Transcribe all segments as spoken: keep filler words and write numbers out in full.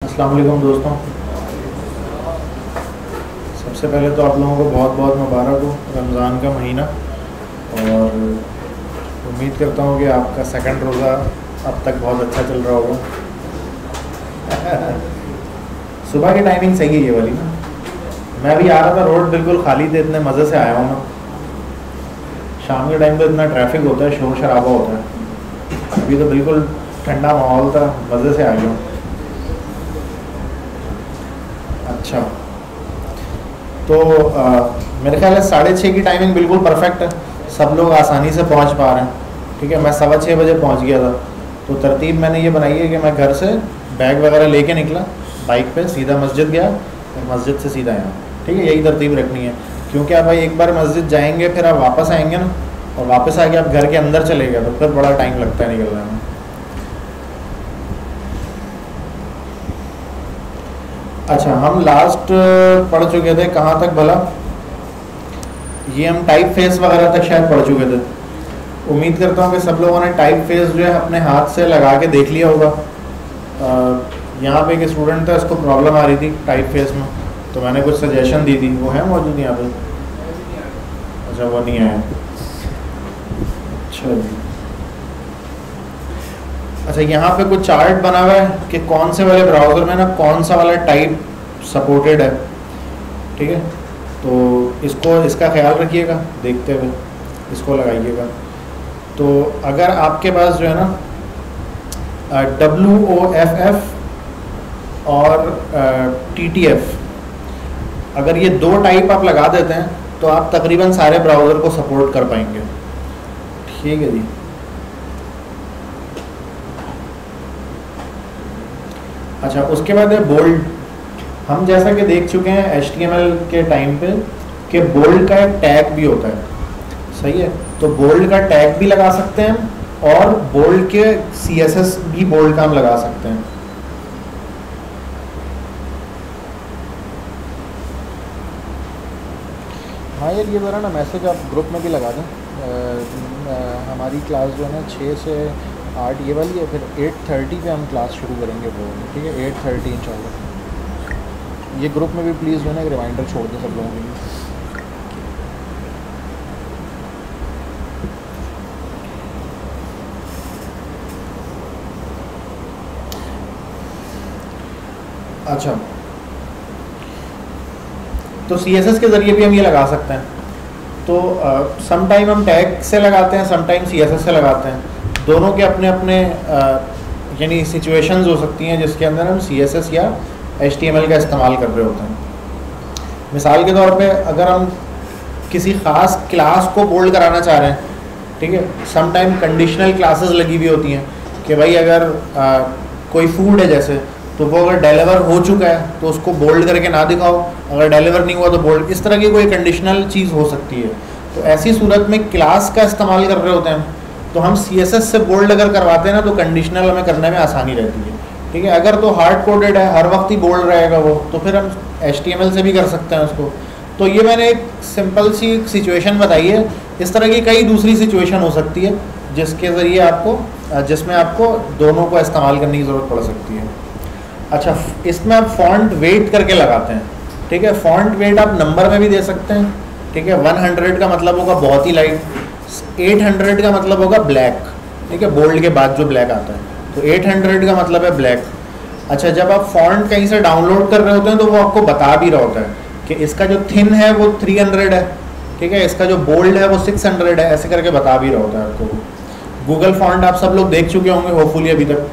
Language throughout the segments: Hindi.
अस्सलाम वालेकुम दोस्तों। सबसे पहले तो आप लोगों को बहुत बहुत मुबारक हो रमज़ान का महीना, और उम्मीद करता हूँ कि आपका सेकंड रोज़ा अब तक बहुत अच्छा चल रहा होगा। सुबह की टाइमिंग सही है ये वाली ना। मैं अभी आ रहा था, रोड बिल्कुल खाली थे, इतने मज़े से आया हूँ मैं। शाम के टाइम तो इतना ट्रैफिक होता है, शोर शराबा होता है। अभी तो बिल्कुल ठंडा माहौल था, मज़े से आ गया हूँ। अच्छा, तो आ, मेरे ख्याल है साढ़े छः की टाइमिंग बिल्कुल परफेक्ट है, सब लोग आसानी से पहुंच पा रहे हैं। ठीक है, मैं सवा छः बजे पहुंच गया था। तो तरतीब मैंने ये बनाई है कि मैं घर से बैग वगैरह लेके निकला बाइक पे, सीधा मस्जिद गया और मस्जिद से सीधा यहाँ। ठीक है, यही तरतीब रखनी है, क्योंकि आप भाई एक बार मस्जिद जाएंगे फिर आप वापस आएंगे ना, और वापस आके आप घर के अंदर चले गए तो फिर बड़ा टाइम लगता है निकलने में। अच्छा, हम लास्ट पढ़ चुके थे कहाँ तक भला? ये हम टाइप फेस वगैरह तक शायद पढ़ चुके थे। उम्मीद करता हूँ कि सब लोगों ने टाइप फेस जो है अपने हाथ से लगा के देख लिया होगा। यहाँ पे एक स्टूडेंट था, इसको प्रॉब्लम आ रही थी टाइप फेस में, तो मैंने कुछ सजेशन दी थी। वो है मौजूद यहाँ पे? अच्छा, वो नहीं आया। अच्छा जी, अच्छा यहाँ पे कुछ चार्ट बना हुआ है कि कौन से वाले ब्राउज़र में ना कौन सा वाला टाइप सपोर्टेड है। ठीक है, तो इसको इसका ख्याल रखिएगा, देखते हुए इसको लगाइएगा। तो अगर आपके पास जो है ना डब्ल्यू ओ एफ एफ और टी टी एफ, अगर ये दो टाइप आप लगा देते हैं तो आप तकरीबन सारे ब्राउज़र को सपोर्ट कर पाएंगे। ठीक है जी। अच्छा, उसके बाद है बोल्ड। हम जैसा कि देख चुके हैं एच टी एम एल के टाइम पे कि बोल्ड का एक टैग भी होता है। सही है, तो बोल्ड का टैग भी लगा सकते हैं और बोल्ड के सी एस एस भी बोल्ड का हम लगा सकते हैं। हाँ यार, ये ज़रा ना मैसेज आप ग्रुप में भी लगा दें। आ, आ, हमारी क्लास जो है ना छः से आठ ये वाली है, फिर एट थर्टी पे हम क्लास शुरू करेंगे वो। ठीक है, एट थर्टी इंशाल्लाह। ये ग्रुप में भी प्लीज़ जो है ना एक रिमाइंडर छोड़ दें सब लोगों के लिए। अच्छा, तो सी एस एस के ज़रिए भी हम ये लगा सकते हैं। तो सम टाइम हम टैग से लगाते हैं, some time C S S से लगाते हैं। दोनों के अपने अपने यानी सिचुएशंस हो सकती हैं जिसके अंदर हम सी एस एस या एच टी एम एल का इस्तेमाल कर रहे होते हैं। मिसाल के तौर पे अगर हम किसी ख़ास क्लास को बोल्ड कराना चाह रहे हैं, ठीक है, सम टाइम कंडीशनल क्लासेस लगी हुई होती हैं कि भाई अगर आ, कोई फूड है जैसे, तो वो अगर डिलीवर हो चुका है तो उसको बोल्ड करके ना दिखाओ, अगर डिलीवर नहीं हुआ तो बोल्ड, इस तरह की कोई कंडीशनल चीज़ हो सकती है। तो ऐसी सूरत में क्लास का इस्तेमाल कर रहे होते हैं तो हम सी एस एस से बोल्ड अगर करवाते हैं ना तो कंडीशनल हमें करने में आसानी रहती है। ठीक है, अगर तो हार्ड कोडेड है, हर वक्त ही बोल्ड रहेगा वो, तो फिर हम एच टी एम एल से भी कर सकते हैं उसको। तो ये मैंने एक सिंपल सी सिचुएशन बताई है। इस तरह की कई दूसरी सिचुएशन हो सकती है जिसके ज़रिए आपको जिसमें आपको दोनों को इस्तेमाल करने की ज़रूरत पड़ सकती है। अच्छा, इसमें आप फॉन्ट वेट करके लगाते हैं। ठीक है, फॉन्ट वेट आप नंबर में भी दे सकते हैं। ठीक है, वन हंड्रेड का मतलब होगा बहुत ही लाइट, एट हंड्रेड का मतलब होगा ब्लैक। ठीक है, बोल्ड के बाद जो ब्लैक आता है, तो एट हंड्रेड का मतलब है ब्लैक। अच्छा, जब आप फॉन्ट कहीं से डाउनलोड कर रहे होते हैं तो वो आपको बता भी रहा होता है कि इसका जो थिन है वो थ्री हंड्रेड है। ठीक है, इसका जो बोल्ड है वो सिक्स हंड्रेड है, ऐसे करके बता भी रहा होता है आपको। गूगल फॉन्ट आप सब लोग देख चुके होंगे होपफुली अभी तक।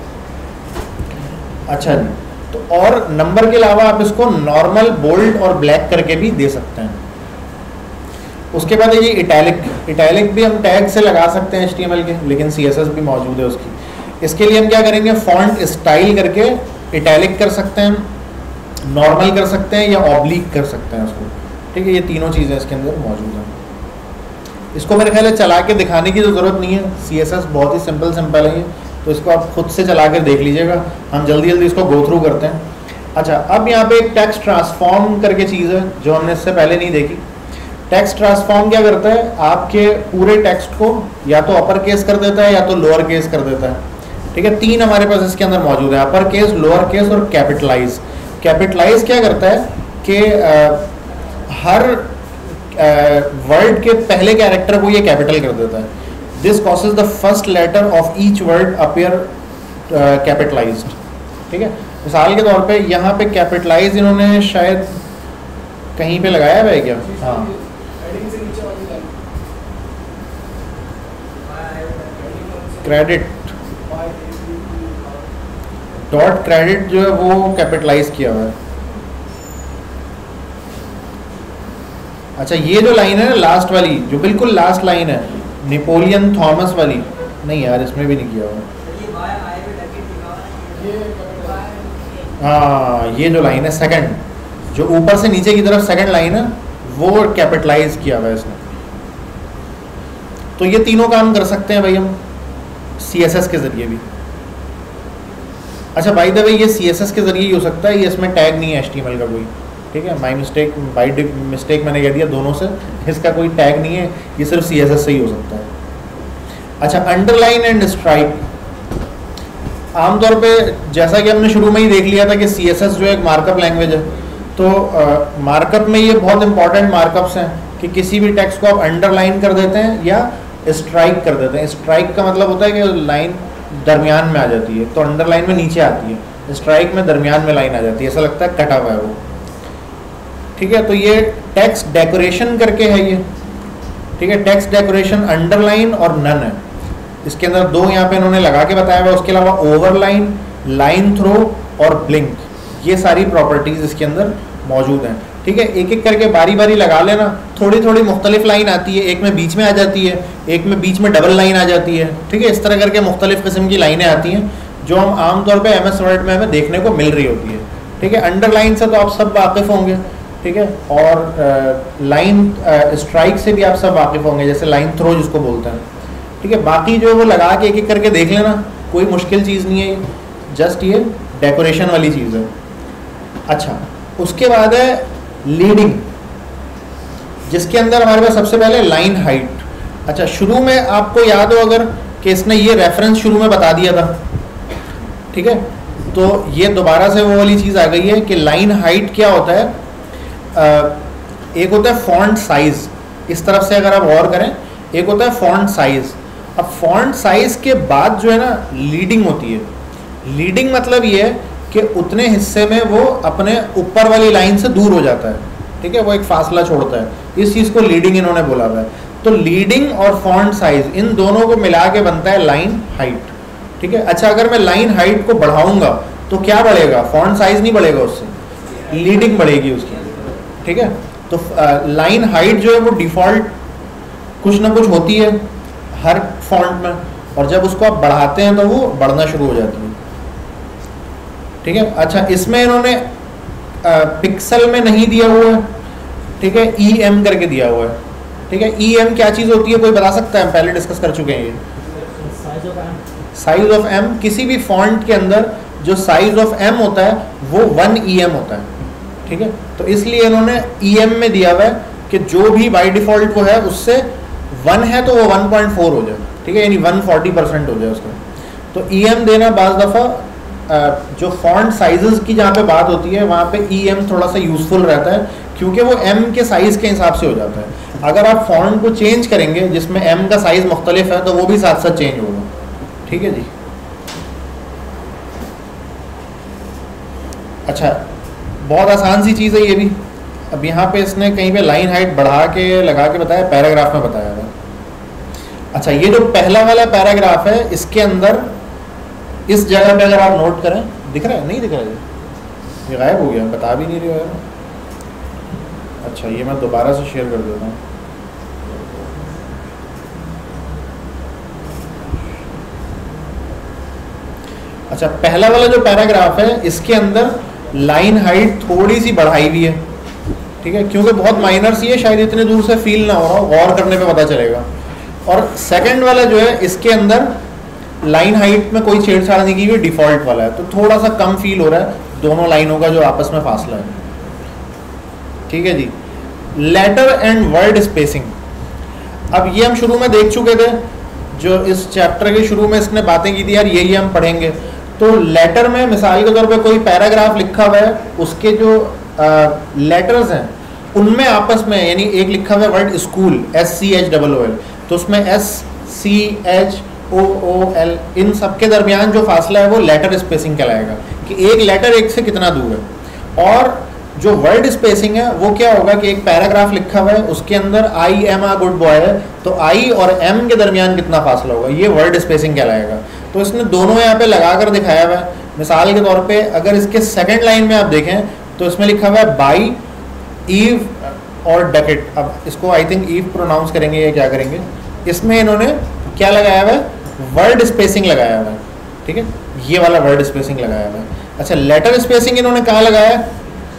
अच्छा जी, तो और नंबर के अलावा आप इसको नॉर्मल, बोल्ड और ब्लैक करके भी दे सकते हैं। उसके बाद है ये इटैलिक। इटैलिक भी हम टैग से लगा सकते हैं एच टी एम एल के, लेकिन सी एस एस भी मौजूद है उसकी। इसके लिए हम क्या करेंगे, फॉन्ट स्टाइल करके इटैलिक कर सकते हैं, नॉर्मल कर सकते हैं या ऑब्लिक कर सकते हैं उसको। ठीक है, ये तीनों चीज़ें इसके अंदर मौजूद हैं। इसको मेरे ख्याल है चला के दिखाने की तो ज़रूरत नहीं है, सी एस एस बहुत ही सिंपल सिंपल है ये, तो इसको आप खुद से चला कर देख लीजिएगा। हम जल्दी जल्दी इसको गो थ्रू करते हैं। अच्छा, अब यहाँ पे एक टेक्स्ट ट्रांसफॉर्म करके चीज़ है जो हमने इससे पहले नहीं देखी। टेक्स्ट ट्रांसफॉर्म क्या करता है, आपके पूरे टेक्स्ट को या तो अपर केस कर देता है या तो लोअर केस कर देता है। ठीक है, तीन हमारे पास इसके अंदर मौजूद है, अपर केस, लोअर केस और कैपिटलाइज। कैपिटलाइज क्या करता है कि हर वर्ड के पहले कैरेक्टर को ये कैपिटल कर देता है। This causes the first letter of each word appear capitalised. ठीक है, मिसाल के तौर पे यहाँ पे कैपिटलाइज इन्होंने शायद कहीं पे लगाया हुआ है क्या? हाँ, क्रेडिट, डॉट क्रेडिट जो है वो कैपिटलाइज किया हुआ है। अच्छा, ये जो लाइन है ना लास्ट वाली, जो बिल्कुल लास्ट लाइन है, नेपोलियन थॉमस वाली, नहीं यार इसमें भी नहीं किया हुआ। हाँ, ये जो लाइन है सेकंड, जो ऊपर से नीचे की तरफ सेकंड लाइन है, वो कैपिटलाइज किया हुआ है इसने। तो ये तीनों काम कर सकते हैं भाई हम सी एस एस के जरिए भी। अच्छा, बाय द वे ये सी एस एस के जरिए ही हो सकता है, ये इसमें टैग नहीं है एच टी एम एल का कोई। ठीक है, माई मिस्टेक, बाई मिस्टेक मैंने कह दिया दोनों से, इसका कोई टैग नहीं है, ये सिर्फ सी एस एस से ही हो सकता है। अच्छा, अंडरलाइन एंड स्ट्राइक, आमतौर पे जैसा कि हमने शुरू में ही देख लिया था कि सी एस एस जो एक मार्कअप लैंग्वेज है, तो मार्कअप में ये बहुत इंपॉर्टेंट मार्कअप्स हैं कि किसी भी टेक्स्ट को आप अंडरलाइन कर देते हैं या स्ट्राइक कर देते हैं। स्ट्राइक का मतलब होता है कि लाइन दरमियान में आ जाती है, तो अंडरलाइन में नीचे आती है, स्ट्राइक में दरमियान में लाइन आ जाती है, ऐसा लगता है कटा हुआ है वो। ठीक है, तो ये टेक्स्ट डेकोरेशन करके है ये। ठीक है, टेक्स्ट डेकोरेशन अंडरलाइन और नन है, इसके अंदर दो यहाँ पे इन्होंने लगा के बताया हुआ। उसके अलावा ओवरलाइन, लाइन थ्रो और ब्लिंक, ये सारी प्रॉपर्टीज इसके अंदर मौजूद हैं। ठीक है, एक एक करके बारी बारी लगा लेना। थोड़ी थोड़ी मुख्तलिफ लाइन आती है, एक में बीच में आ जाती है, एक में बीच में डबल लाइन आ जाती है। ठीक है, इस तरह करके मुख्तलिफ किस्म की लाइनें आती हैं जो हम आमतौर पे एम एस वर्ड में हमें देखने को मिल रही होती है। ठीक है, अंडरलाइन से तो आप सब वाकिफ़ होंगे। ठीक है, और लाइन स्ट्राइक से भी आप सब वाकिफ़ होंगे, जैसे लाइन थ्रो जिसको बोलते हैं। ठीक है, बाकी जो है वो लगा के एक एक करके देख लेना, कोई मुश्किल चीज़ नहीं है, जस्ट ये डेकोरेशन वाली चीज़ है। अच्छा, उसके बाद है लीडिंग, जिसके अंदर हमारे पास सबसे पहले लाइन हाइट। अच्छा, शुरू में आपको याद हो अगर कि इसने ये रेफरेंस शुरू में बता दिया था। ठीक है, तो ये दोबारा से वो वाली चीज़ आ गई है कि लाइन हाइट क्या होता है। आ, एक होता है फॉन्ट साइज, इस तरफ से अगर आप गौर करें, एक होता है फॉन्ट साइज। अब फॉन्ट साइज के बाद जो है ना लीडिंग होती है। लीडिंग मतलब ये है कि उतने हिस्से में वो अपने ऊपर वाली लाइन से दूर हो जाता है। ठीक है, वो एक फासला छोड़ता है, इस चीज़ को लीडिंग इन्होंने बोला हुआ है। तो लीडिंग और फॉन्ट साइज, इन दोनों को मिला के बनता है लाइन हाइट। ठीक है, अच्छा, अगर मैं लाइन हाइट को बढ़ाऊंगा तो क्या बढ़ेगा? फॉन्ट साइज नहीं बढ़ेगा, उससे लीडिंग बढ़ेगी उसकी। ठीक है, तो लाइन हाइट जो है वो डिफ़ॉल्ट कुछ ना कुछ होती है हर फॉन्ट में, और जब उसको आप बढ़ाते हैं तो वो बढ़ना शुरू हो जाती है। ठीक है, अच्छा, इसमें इन्होंने पिक्सल में नहीं दिया हुआ है। ठीक है, ई एम करके दिया हुआ है। ठीक है, ई एम क्या चीज़ होती है, कोई बता सकता है? पहले डिस्कस कर चुके हैं ये। साइज ऑफ एम, किसी भी फॉन्ट के अंदर जो साइज ऑफ एम होता है वो वन ई एम होता है। ठीक है, तो इसलिए इन्होंने ई एम में दिया हुआ है कि जो भी बाय डिफ़ॉल्ट वो है उससे वन है तो वो वन पॉइंट फोर हो जाए। ठीक है, यानी वन फोर्टी परसेंट हो जाए उसका। तो ई एम देना बाज़ दफ़ा जो फॉन्ट साइजेस की जहाँ पे बात होती है वहाँ पे ई एम थोड़ा सा यूज़फुल रहता है, क्योंकि वो एम के साइज़ के हिसाब से हो जाता है। अगर आप फॉन्ट को चेंज करेंगे जिसमें एम का साइज़ मुख्तलिफ है तो वो भी साथ साथ चेंज होगा। ठीक है जी। अच्छा, बहुत आसान सी चीज़ है ये भी। अब यहाँ पे इसने कहीं पे लाइन हाइट बढ़ा के लगा के बताया, पैराग्राफ में बताया है। अच्छा, ये जो पहला वाला पैराग्राफ है इसके अंदर इस जगह पे अगर आप नोट करें, दिख रहा है? नहीं दिख रहा है, ये गायब हो गया, बता भी नहीं रही हो यार। अच्छा, ये मैं दोबारा से शेयर कर देता हूँ। अच्छा, पहला वाला जो पैराग्राफ है इसके अंदर लाइन हाइट थोड़ी सी बढ़ाई हुई है। ठीक है, क्योंकि बहुत माइनर सी है, शायद इतने दूर से फील ना हो रहा हो, गौर करने पे पता चलेगा। और सेकंड वाला जो है इसके अंदर लाइन हाइट में कोई छेड़छाड़ नहीं की हुई, डिफ़ॉल्ट वाला है, तो थोड़ा सा कम फील हो रहा है दोनों लाइनों का जो आपस में फासला है। ठीक है जी। लेटर एंड वर्ड स्पेसिंग, अब ये हम शुरू में देख चुके थे। जो इस चैप्टर के शुरू में इसने बातें की थी यार ये ये हम पढ़ेंगे। तो लेटर में मिसाल के तौर पे कोई पैराग्राफ लिखा हुआ है, उसके जो लेटर्स हैं उनमें आपस में, यानी एक लिखा हुआ है word school, S C H double O L, तो उसमें S C H O O L, इन सब के दरमियान जो फासला है वो लेटर स्पेसिंग कहलाएगा कि एक लेटर एक से कितना दूर है। और जो वर्ड स्पेसिंग है वो क्या होगा कि एक पैराग्राफ लिखा हुआ है, उसके अंदर I am a good boy है, तो आई और एम के दरमियान कितना फासला होगा, ये वर्ड स्पेसिंग कहलाएगा। तो इसने दोनों यहाँ पे लगा कर दिखाया हुआ है। मिसाल के तौर पे अगर इसके सेकंड लाइन में आप देखें तो इसमें लिखा हुआ है बाई ईव और डकेट। अब इसको आई थिंक ईव प्रोनाउंस करेंगे या क्या करेंगे, इसमें इन्होंने क्या लगाया हुआ है, वर्ड स्पेसिंग लगाया हुआ है, ठीक है, ये वाला वर्ड स्पेसिंग लगाया हुआ है। अच्छा, लेटर स्पेसिंग इन्होंने कहाँ लगाया है,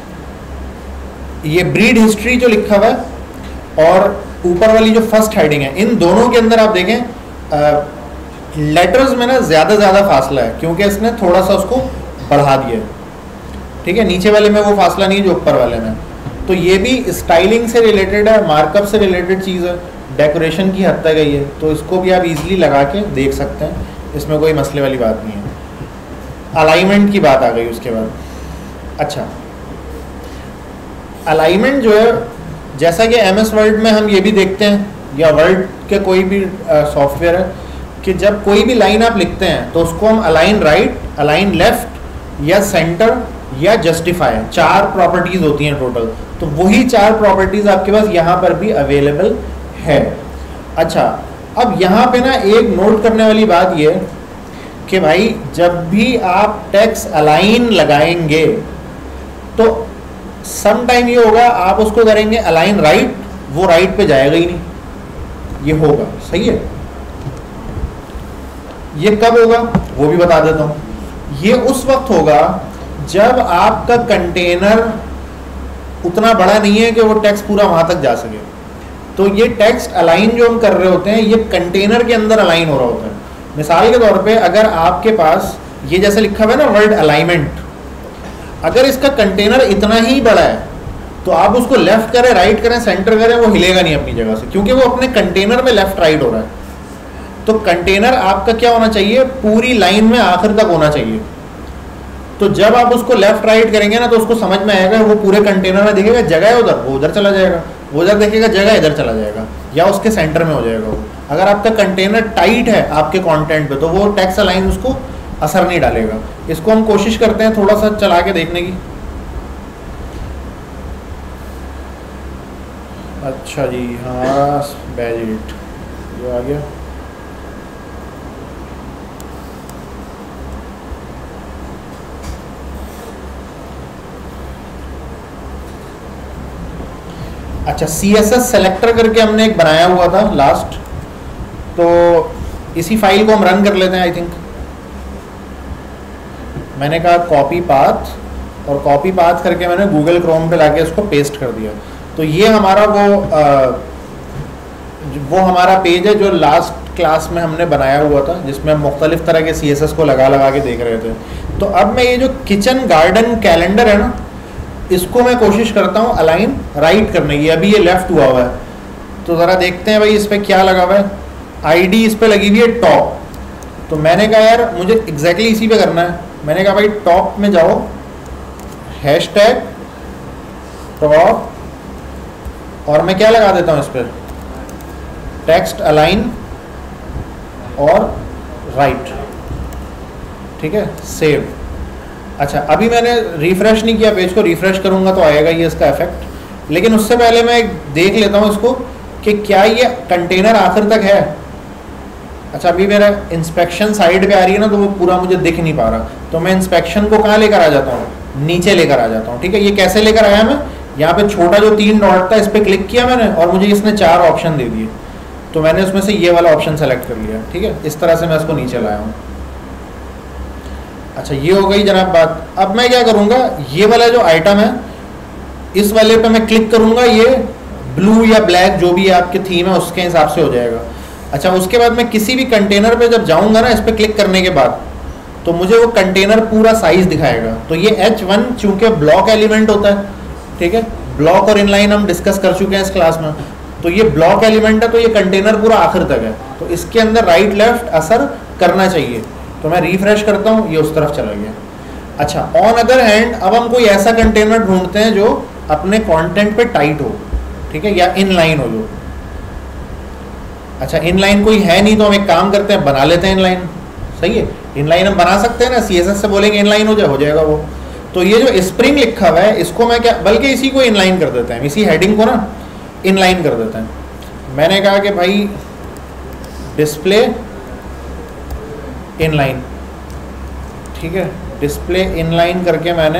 ये ब्रीड हिस्ट्री जो लिखा हुआ है और ऊपर वाली जो फर्स्ट हेडिंग है, इन दोनों के अंदर आप देखें लेटर्स में ना ज़्यादा ज़्यादा फासला है क्योंकि इसने थोड़ा सा उसको बढ़ा दिया है, ठीक है, नीचे वाले में वो फासला नहीं जो ऊपर वाले में। तो ये भी स्टाइलिंग से रिलेटेड है, मार्कअप से रिलेटेड चीज़ है, डेकोरेशन की हद तक है ये, तो इसको भी आप इजीली लगा के देख सकते हैं, इसमें कोई मसले वाली बात नहीं है। अलाइनमेंट की बात आ गई उसके बाद। अच्छा, अलाइनमेंट जो है, जैसा कि एम एस वर्ड में हम ये भी देखते हैं या वर्ड के कोई भी सॉफ्टवेयर है कि जब कोई भी लाइन आप लिखते हैं तो उसको हम अलाइन राइट, अलाइन लेफ्ट या सेंटर या जस्टिफाई, चार प्रॉपर्टीज होती हैं टोटल, तो वही चार प्रॉपर्टीज आपके पास यहाँ पर भी अवेलेबल है। अच्छा, अब यहाँ पे ना एक नोट करने वाली बात ये कि भाई जब भी आप टेक्स्ट अलाइन लगाएंगे तो सम टाइम ये होगा आप उसको करेंगे अलाइन राइट, वो राइट पे जाएगा ही नहीं, ये होगा, सही है। ये कब होगा वो भी बता देता हूँ, ये उस वक्त होगा जब आपका कंटेनर उतना बड़ा नहीं है कि वो टेक्स्ट पूरा वहां तक जा सके। तो ये टेक्स्ट अलाइन जो हम कर रहे होते हैं ये कंटेनर के अंदर अलाइन हो रहा होता है। मिसाल के तौर पे अगर आपके पास ये जैसे लिखा हुआ है ना वर्ड अलाइनमेंट, अगर इसका कंटेनर इतना ही बड़ा है तो आप उसको लेफ्ट करें, राइट करें, सेंटर करें, वो हिलेगा नहीं अपनी जगह से, क्योंकि वो अपने कंटेनर में लेफ्ट राइट हो रहा है। तो कंटेनर आपका क्या होना चाहिए, पूरी लाइन में आखिर तक होना चाहिए। तो जब आप उसको लेफ्ट राइट करेंगे ना तो उसको समझ में आएगा, वो पूरे कंटेनर में देखेगा जगह है उधर, वो उधर चला जाएगा, वो उधर देखेगा जगह इधर चला जाएगा, या उसके सेंटर में हो जाएगा वो। अगर आपका कंटेनर टाइट है आपके कंटेंट पे तो वो टेक्स्ट अलाइन उसको असर नहीं डालेगा। इसको हम कोशिश करते हैं थोड़ा सा चला के देखने की। अच्छा जी, हाँ बैजिट ये आ गया। अच्छा, सी एस एस सेलेक्टर करके हमने एक बनाया हुआ था लास्ट, तो इसी फाइल को हम रन कर लेते हैं। आई थिंक मैंने कहा कॉपी पाथ, और कॉपी पाथ करके मैंने गूगल क्रोम पे लाके इसको पेस्ट कर दिया। तो ये हमारा वो आ, वो हमारा पेज है जो लास्ट क्लास में हमने बनाया हुआ था, जिसमें हम मुख्तलिफ तरह के सी एस एस को लगा लगा के देख रहे थे। तो अब मैं ये जो किचन गार्डन कैलेंडर है ना, इसको मैं कोशिश करता हूँ अलाइन राइट करने की। अभी ये लेफ्ट हुआ हुआ है, तो ज़रा देखते हैं भाई इस पर क्या लगा हुआ है। आईडी इस पर लगी हुई है टॉप, तो मैंने कहा यार मुझे एग्जैक्टली इसी पे करना है। मैंने कहा भाई टॉप में जाओ, हैश टैग टॉप, और मैं क्या लगा देता हूँ इस पर, टेक्स्ट अलाइन और राइट, ठीक है, सेव। अच्छा, अभी मैंने रिफ्रेश नहीं किया पेज को, रिफ्रेश करूंगा तो आएगा ये इसका इफेक्ट, लेकिन उससे पहले मैं देख लेता हूँ इसको कि क्या ये कंटेनर आखिर तक है। अच्छा, अभी मेरा इंस्पेक्शन साइड पे आ रही है ना, तो वो पूरा मुझे दिख नहीं पा रहा, तो मैं इंस्पेक्शन को कहाँ लेकर आ जाता हूँ, नीचे लेकर आ जाता हूँ। ठीक है, ये कैसे लेकर आया मैं, यहाँ पे छोटा जो तीन डॉट था इस पर क्लिक किया मैंने और मुझे इसने चार ऑप्शन दे दिए, तो मैंने उसमें से ये वाला ऑप्शन सेलेक्ट कर लिया। ठीक है, इस तरह से मैं इसको नीचे लाया हूँ। अच्छा, ये हो गई जनाब बात। अब मैं क्या करूँगा, ये वाला जो आइटम है इस वाले पे मैं क्लिक करूँगा, ये ब्लू या ब्लैक जो भी आपकी थीम है उसके हिसाब से हो जाएगा। अच्छा, उसके बाद मैं किसी भी कंटेनर पे जब जाऊँगा ना, इस पर क्लिक करने के बाद तो मुझे वो कंटेनर पूरा साइज दिखाएगा। तो ये एच वन चूँकि ब्लॉक एलिमेंट होता है, ठीक है, ब्लॉक और इनलाइन हम डिस्कस कर चुके हैं इस क्लास में, तो ये ब्लॉक एलिमेंट है, तो ये कंटेनर पूरा आखिर तक है, तो इसके अंदर राइट लेफ्ट असर करना चाहिए। तो मैं रिफ्रेश करता हूँ, ये उस तरफ चला गया। अच्छा, ऑन अदर हैंड अब हम कोई ऐसा कंटेनर ढूंढते हैं जो अपने कंटेंट पे टाइट हो, ठीक है, या इनलाइन हो जो। अच्छा, इनलाइन कोई है नहीं, तो हम एक काम करते हैं, बना लेते हैं इनलाइन। सही है, इनलाइन हम बना सकते हैं ना, सीएसएस से बोलेंगे इनलाइन हो जाए, हो जाएगा वो। तो ये जो स्प्रिंग लिखा हुआ है इसको मैं क्या, बल्कि इसी को इनलाइन कर देते हैं, इसी हेडिंग को ना इनलाइन कर देते हैं। मैंने कहा कि भाई डिस्प्ले इनलाइन, ठीक है, डिस्प्ले इनलाइन करके मैंने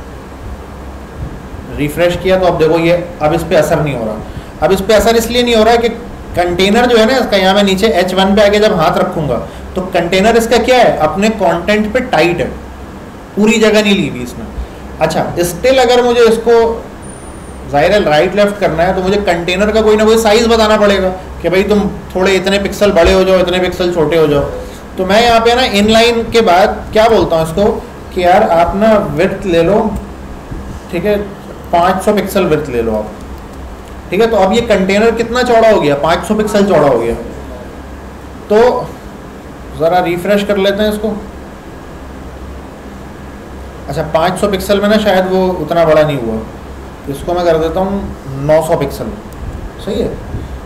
रिफ्रेश किया, तो अब देखो ये अब इस पे असर नहीं हो रहा। अब इस पे असर इसलिए नहीं हो रहा कि कंटेनर जो है ना इसका, यहाँ मैं नीचे एच वन पे आके जब हाथ रखूंगा तो कंटेनर इसका क्या है, अपने कंटेंट पे टाइट है, पूरी जगह नहीं ली हुई इसमें। अच्छा, स्टिल अगर मुझे इसको जाहिर है राइट लेफ्ट करना है, तो मुझे कंटेनर का कोई ना कोई साइज बताना पड़ेगा कि भाई तुम थोड़े इतने पिक्सल बड़े हो जाओ, इतने पिक्सल छोटे हो जाओ। तो मैं यहाँ पे ना इनलाइन के बाद क्या बोलता हूँ इसको कि यार आप ना विड्थ ले लो, ठीक है, पाँच सौ पिक्सल विड्थ ले लो आप, ठीक है। तो अब ये कंटेनर कितना चौड़ा हो गया, पाँच सौ पिक्सल चौड़ा हो गया। तो ज़रा रिफ्रेश कर लेते हैं इसको। अच्छा, पाँच सौ पिक्सल में ना शायद वो उतना बड़ा नहीं हुआ, इसको मैं कर देता हूँ नौ सौ पिक्सल। सही है।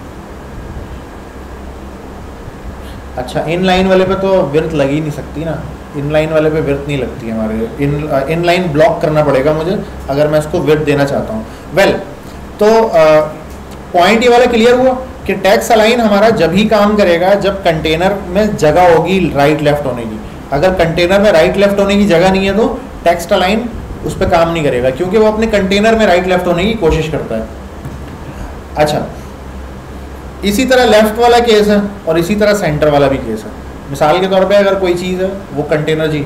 अच्छा, इन लाइन वाले पे तो विड्थ लग ही नहीं सकती ना, इन लाइन वाले पे विड्थ नहीं लगती हमारे, इन इन लाइन ब्लॉक करना पड़ेगा मुझे अगर मैं इसको विड्थ देना चाहता हूँ। वेल well, तो पॉइंट ये वाला क्लियर हुआ कि टेक्स्ट अलाइन हमारा जब ही काम करेगा जब कंटेनर में जगह होगी राइट लेफ्ट होने की। अगर कंटेनर में राइट लेफ्ट होने की जगह नहीं है तो टेक्स्ट अलाइन उस पर काम नहीं करेगा, क्योंकि वो अपने कंटेनर में राइट लेफ्ट होने की कोशिश करता है। अच्छा, इसी तरह लेफ्ट वाला केस है और इसी तरह सेंटर वाला भी केस है। मिसाल के तौर पे अगर कोई चीज़ है वो कंटेनर, जी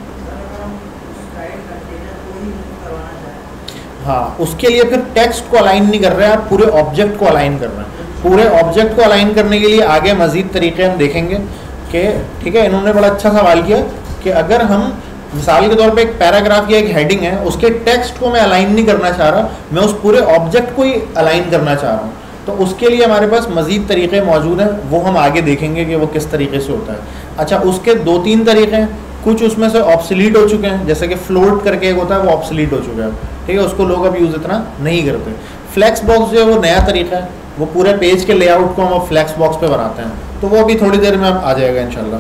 हाँ, उसके लिए फिर टेक्स्ट को अलाइन नहीं कर रहे हैं आप, पूरे ऑब्जेक्ट को अलाइन कर रहे हैं। पूरे ऑब्जेक्ट को अलाइन करने के लिए आगे मजीद तरीके हम देखेंगे कि, ठीक है, इन्होंने बड़ा अच्छा सवाल किया कि अगर हम मिसाल के तौर पे एक पैराग्राफ या एक हेडिंग है, उसके टेक्स्ट को मैं अलाइन नहीं करना चाह रहा, मैं उस पूरे ऑब्जेक्ट को ही अलाइन करना चाह रहा हूँ, तो उसके लिए हमारे पास मजीद तरीके मौजूद हैं, वो हम आगे देखेंगे कि वो किस तरीके से होता है। अच्छा, उसके दो तीन तरीके हैं, कुछ उसमें से ऑब्सोलीट हो चुके हैं, जैसे कि फ्लोट करके एक होता है, वो ऑब्सोलीट हो चुका है, ठीक है, उसको लोग अब यूज़ इतना नहीं करते। फ्लैक्स बॉक्स जो है वो नया तरीका है, वो पूरे पेज के लेआउट को हम फ्लैक्स बॉक्स पे बनाते हैं, तो वो अभी थोड़ी देर में आ जाएगा इंशाल्लाह।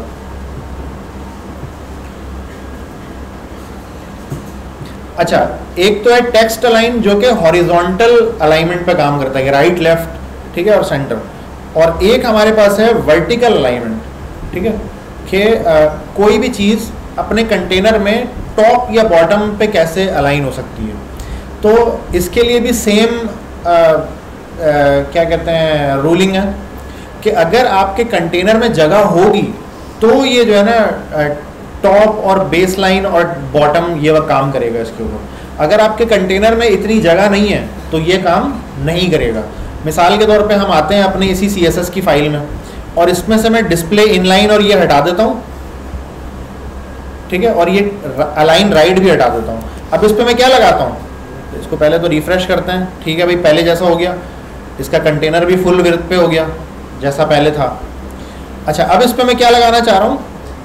अच्छा, एक तो है टेक्स्ट अलाइन जो कि हॉरिजॉन्टल अलाइनमेंट पे काम करता है, राइट लेफ्ट, ठीक है, और सेंटर। और एक हमारे पास है वर्टिकल अलाइनमेंट, ठीक है, कि कोई भी चीज़ अपने कंटेनर में टॉप या बॉटम पे कैसे अलाइन हो सकती है। तो इसके लिए भी सेम आ, आ, क्या कहते हैं रूलिंग है कि अगर आपके कंटेनर में जगह होगी तो ये जो है ना टॉप और बेस लाइन और बॉटम ये वह काम करेगा इसके ऊपर। अगर आपके कंटेनर में इतनी जगह नहीं है तो ये काम नहीं करेगा। मिसाल के तौर पे हम आते हैं अपने इसी सी एस एस की फाइल में और इसमें से मैं डिस्प्ले इनलाइन और ये हटा देता हूँ, ठीक है, और ये अलाइन राइट भी हटा देता हूँ। अब इस पर मैं क्या लगाता हूँ, इसको पहले तो रिफ्रेश करते हैं, ठीक है भाई, पहले जैसा हो गया, इसका कंटेनर भी फुल विड्थ पे हो गया जैसा पहले था। अच्छा, अब इस पर मैं क्या लगाना चाह रहा हूँ,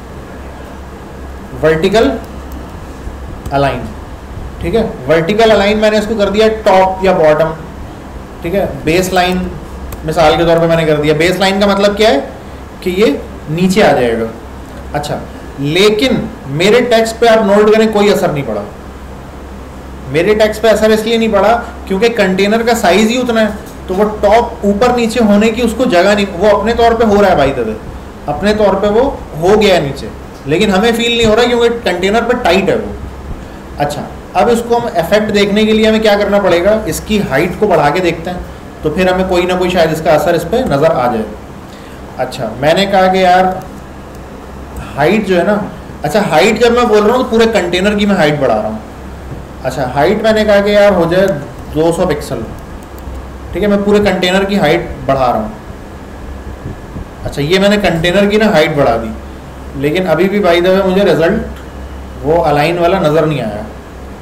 वर्टिकल अलाइन, ठीक है, वर्टिकल अलाइन मैंने इसको कर दिया टॉप या बॉटम, ठीक है। बेस लाइन मिसाल के तौर पे मैंने कर दिया, बेस लाइन का मतलब क्या है कि ये नीचे आ जाएगा। अच्छा, लेकिन मेरे टेक्स्ट पे आप नोट करें कोई असर नहीं पड़ा। मेरे टेक्स्ट पे असर इसलिए नहीं पड़ा क्योंकि कंटेनर का साइज ही उतना है, तो वो टॉप ऊपर नीचे होने की उसको जगह नहीं, वो अपने तौर पे हो रहा है भाई दादा, अपने तौर पे वो हो गया है नीचे, लेकिन हमें फील नहीं हो रहा क्योंकि कंटेनर पे टाइट है वो। अच्छा, अब इसको हम इफेक्ट देखने के लिए हमें क्या करना पड़ेगा, इसकी हाइट को बढ़ा के देखते हैं, तो फिर हमें कोई ना कोई शायद इसका असर इस पर नज़र आ जाए। अच्छा, मैंने कहा कि यार हाइट जो है ना, अच्छा हाइट जब मैं बोल रहा हूँ तो पूरे कंटेनर की मैं हाइट बढ़ा रहा हूँ। अच्छा, हाइट मैंने कहा कि यार हो जाए दो सौ पिक्सल, ठीक है, मैं पूरे कंटेनर की हाइट बढ़ा रहा हूँ। अच्छा, ये मैंने कंटेनर की ना हाइट बढ़ा दी, लेकिन अभी भी बाय द वे मुझे रिजल्ट वो अलाइन वाला नज़र नहीं आया।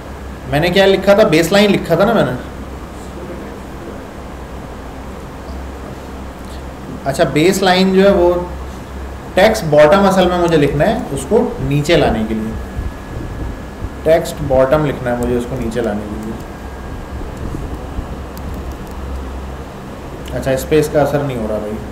मैंने क्या लिखा था, बेस लाइन लिखा था ना मैंने, अच्छा बेस लाइन जो है वो टेक्स्ट बॉटम असल में मुझे लिखना है उसको नीचे लाने के लिए, टेक्स्ट बॉटम लिखना है मुझे उसको नीचे लाने के लिए। अच्छा स्पेस का असर नहीं हो रहा भाई।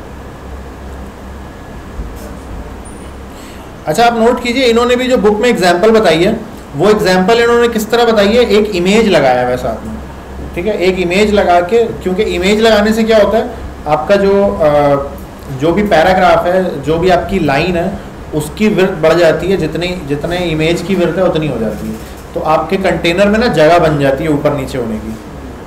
अच्छा आप नोट कीजिए, इन्होंने भी जो बुक में एग्जाम्पल बताई है वो एग्जाम्पल इन्होंने किस तरह बताई है, एक इमेज लगाया हुआ है साथ में, ठीक है, एक इमेज लगा के, क्योंकि इमेज लगाने से क्या होता है आपका जो आ, जो भी पैराग्राफ है, जो भी आपकी लाइन है उसकी विड्थ बढ़ जाती है, जितनी जितने इमेज की विड्थ है उतनी हो जाती है, तो आपके कंटेनर में ना जगह बन जाती है ऊपर नीचे होने की।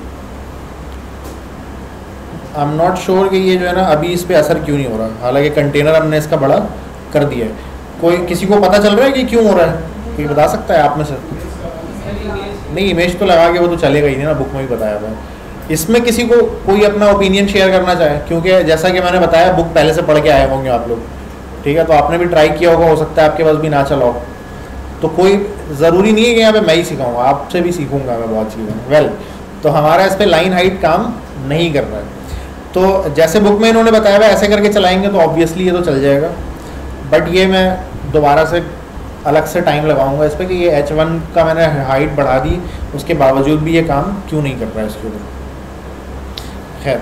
आई एम नॉट श्योर कि ये जो है ना अभी इस पे असर क्यों नहीं हो रहा, हालांकि कंटेनर हमने इसका बड़ा कर दिया है। कोई किसी को पता चल रहा है कि क्यों हो रहा है, कोई बता सकता है आप में से? नहीं इमेज तो लगा के वो तो चलेगा ही नहीं ना, बुक में भी बताया हुआ है। इसमें किसी को कोई अपना ओपिनियन शेयर करना चाहे, क्योंकि जैसा कि मैंने बताया बुक पहले से पढ़ के आए होंगे आप लोग, ठीक है, तो आपने भी ट्राई किया होगा, हो सकता है आपके पास भी ना चला हो, तो कोई ज़रूरी नहीं है कि यहाँ पे मैं ही सिखाऊंगा, आपसे भी सीखूंगा मैं बहुत चीज़ें। वेल तो हमारा इस पर लाइन हाइट काम नहीं कर रहा है, तो जैसे बुक में इन्होंने बताया हुआ ऐसे करके चलाएंगे तो ऑब्वियसली ये तो चल जाएगा, बट ये मैं दोबारा से अलग से टाइम लगाऊंगा इस पर कि ये एच वन का मैंने हाइट बढ़ा दी, उसके बावजूद भी ये काम क्यों नहीं कर रहा है इसके ऊपर। खैर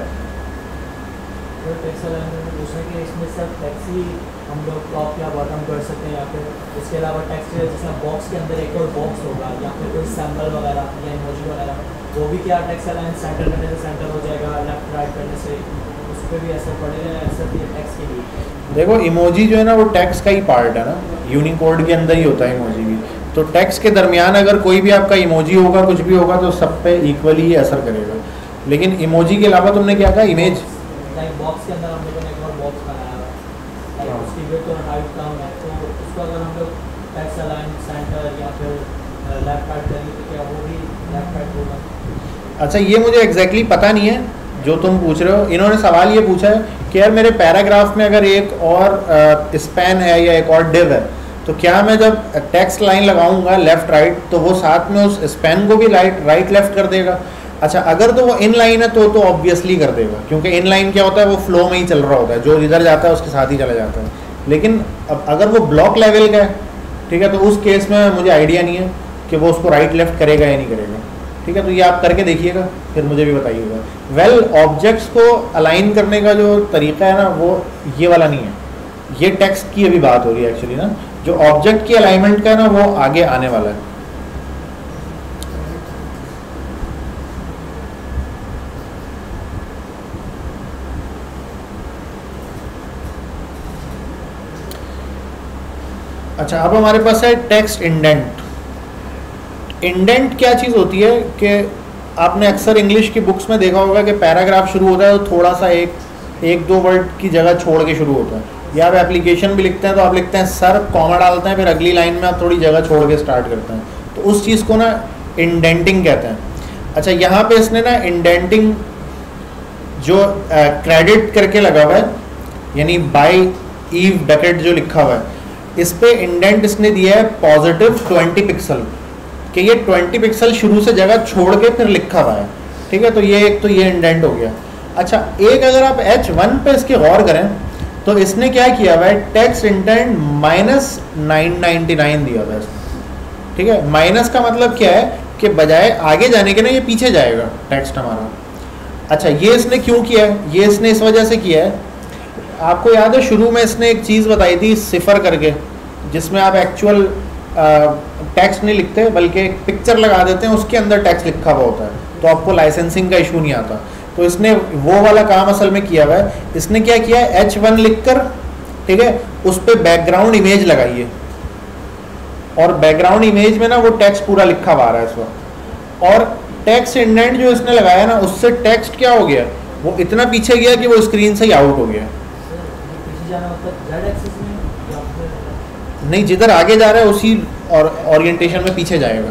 इसमें सब टेक्स्ट ही हम लोग टॉप या बॉटम कर सकते हैं, या फिर इसके अलावा टेक्स्ट जैसे बॉक्स के अंदर एक और बॉक्स होगा या फिर कोई सैम्पल वगैरह या इमोजी वगैरह, वो भी क्या टेक्स्ट अलाइन सेंटर करने से सेंटर हो जाएगा, लेफ्ट राइट करने से उस पर भी असर पड़ेगा, ऐसा भी टेक्स्ट के लिए। देखो इमोजी जो है ना वो टेक्स्ट का ही पार्ट है ना, यूनिकोड के अंदर ही होता है इमोजी भी, तो टेक्स्ट के दरमियान अगर कोई भी आपका इमोजी होगा कुछ भी होगा तो सब पे इक्वली ही असर करेगा। लेकिन इमोजी के अलावा तुमने क्या कहा, इमेज लाइक बॉक्स के अंदर हम लोगों ने एक और बॉक्स बनाया है, लाइक उसकी विड्थ और हाइट कम है, तो उसको अगर हम लोग टेक्स्ट अलाइन सेंटर या फिर लेफ्ट राइट करेंगे तो क्या वो भी लेफ्ट राइट होगा? अच्छा ये मुझे एग्जैक्टली exactly पता नहीं है जो तुम पूछ रहे हो। इन्होंने सवाल ये पूछा है कि यार मेरे पैराग्राफ में अगर एक और स्पैन है या एक और डिव है तो क्या मैं जब टेक्स्ट लाइन लगाऊंगा लेफ्ट राइट तो वो साथ में उस स्पैन को भी राइट राइट लेफ्ट कर देगा? अच्छा अगर तो वो इन लाइन है तो तो ऑब्वियसली कर देगा, क्योंकि इन लाइन क्या होता है वो फ्लो में ही चल रहा होता है, जो इधर जाता है उसके साथ ही चला जाता है। लेकिन अब अगर वो ब्लॉक लेवल का है, ठीक है, तो उस केस में मुझे आइडिया नहीं है कि वो उसको राइट लेफ्ट करेगा या नहीं करेगा, ठीक है, तो ये आप करके देखिएगा फिर मुझे भी बताइएगा। वेल ऑब्जेक्ट्स को अलाइन करने का जो तरीका है ना वो ये वाला नहीं है, ये टेक्स्ट की अभी बात हो रही है एक्चुअली ना, जो ऑब्जेक्ट की अलाइनमेंट का है ना वो आगे आने वाला है। अच्छा अब हमारे पास है टेक्स्ट इंडेंट। इंडेंट क्या चीज़ होती है कि आपने अक्सर इंग्लिश की बुक्स में देखा होगा कि पैराग्राफ शुरू होता है तो थोड़ा सा एक एक दो वर्ड की जगह छोड़ के शुरू होता है, या आप एप्लीकेशन भी लिखते हैं तो आप लिखते हैं सर कॉमा डालते हैं, फिर अगली लाइन में आप थोड़ी जगह छोड़ के स्टार्ट करते हैं, तो उस चीज़ को ना इंडेंटिंग कहते हैं। अच्छा यहाँ पे इसने ना इंडेंटिंग जो क्रेडिट करके लगा हुआ है, यानी बाय ईव डकेट जो लिखा हुआ है, इस पे इंडेंट इसने दिया है पॉजिटिव ट्वेंटी पिक्सल, कि ये ट्वेंटी पिक्सल शुरू से जगह छोड़ के फिर लिखा हुआ है, ठीक है, तो ये एक तो ये इंडेंट हो गया। अच्छा एक अगर आप एच वन पे इसके गौर करें तो इसने क्या किया हुआ है, text indent minus nine ninety nine दिया हुआ है इसने, ठीक है, माइनस का मतलब क्या है कि बजाय आगे जाने के ना ये पीछे जाएगा टेक्स्ट हमारा। अच्छा ये इसने क्यों किया है, ये इसने इस वजह से किया है, आपको याद है शुरू में इसने एक चीज़ बताई थी सिफर करके, जिसमें आप एक्चुअल टेक्स्ट नहीं लिखते बल्कि एक पिक्चर लगा देते हैं, उसके अंदर टेक्स्ट लिखा हुआ होता है, तो आपको लाइसेंसिंग का इशू नहीं आता। तो इसने वो वाला काम असल में किया हुआ है। इसने क्या किया है, एच वन लिख कर, ठीक है, उस पर बैकग्राउंड इमेज लगाई है, और बैकग्राउंड इमेज में ना वो टेक्स्ट पूरा लिखा हुआ रहा है इस वक्त, और टेक्स्ट इंडेंट जो इसने लगाया ना उससे टेक्स्ट क्या हो गया, वो इतना पीछे गया कि वो स्क्रीन से ही आउट हो गया। नहीं, जिधर आगे जा रहा है उसी और ओरिएंटेशन में पीछे जाएगा।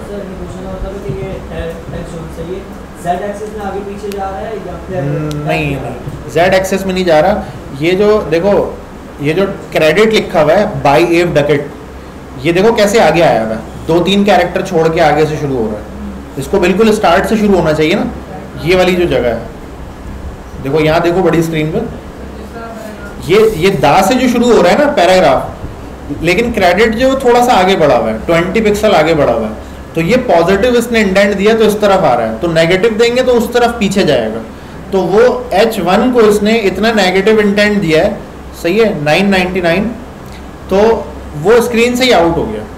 नहीं नहीं जेड एक्सेस में नहीं जा रहा, ये जो देखो ये जो क्रेडिट लिखा हुआ है बाय एव डकेट, ये देखो कैसे आगे आया हुआ है, दो तीन कैरेक्टर छोड़ के आगे से शुरू हो रहा है, इसको बिल्कुल स्टार्ट से शुरू होना चाहिए ना, ये वाली जो जगह है देखो, यहाँ देखो बड़ी स्क्रीन पे, ये ये दा से जो शुरू हो रहा है ना पैराग्राफ, लेकिन क्रेडिट जो थोड़ा सा आगे बढ़ा हुआ है, ट्वेंटी पिक्सल आगे बढ़ा हुआ है, तो ये पॉजिटिव इसने इंडेंट दिया तो इस तरफ आ रहा है, तो नेगेटिव देंगे तो उस तरफ पीछे जाएगा। तो वो एच वन को इसने इतना नेगेटिव इंडेंट दिया है, सही है, नाइन नाइन्टी नाइन, तो वो स्क्रीन से ही आउट हो गया,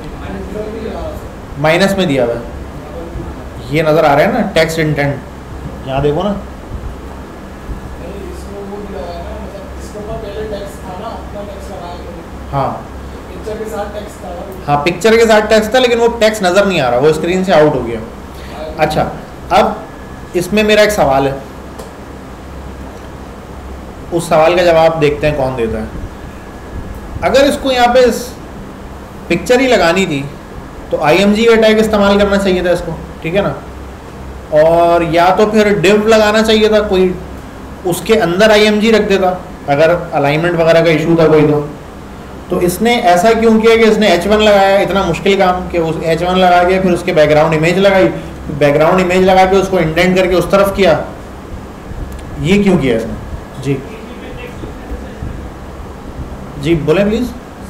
माइनस में दिया हुआ है। ये नज़र आ रहा है ना टेक्स्ट इंडेंट, यहाँ देखो ना, हाँ हाँ पिक्चर के साथ टेक्स्ट था, लेकिन वो टेक्स्ट नज़र नहीं आ रहा, वो स्क्रीन से आउट हो गया। अच्छा, अब इसमें मेरा एक सवाल है, उस सवाल का जवाब देखते हैं कौन देता है। अगर इसको यहाँ पे पिक्चर ही लगानी थी तो आई एम जी टैग इस्तेमाल करना चाहिए था इसको, ठीक है ना, और या तो फिर डिव लगाना चाहिए था कोई, उसके अंदर आई एम जी रख देता अगर अलाइनमेंट वगैरह का इशू था कोई। तो तो इसने ऐसा क्यों किया कि इसने एच वन लगाया, इतना मुश्किल काम कि उस एच वन लगा के फिर उसके बैकग्राउंड इमेज लगाई, बैकग्राउंड इमेज लगा के उसको इंडेंट करके उस तरफ किया, ये क्यों किया इसने? जी जी बोले प्लीज।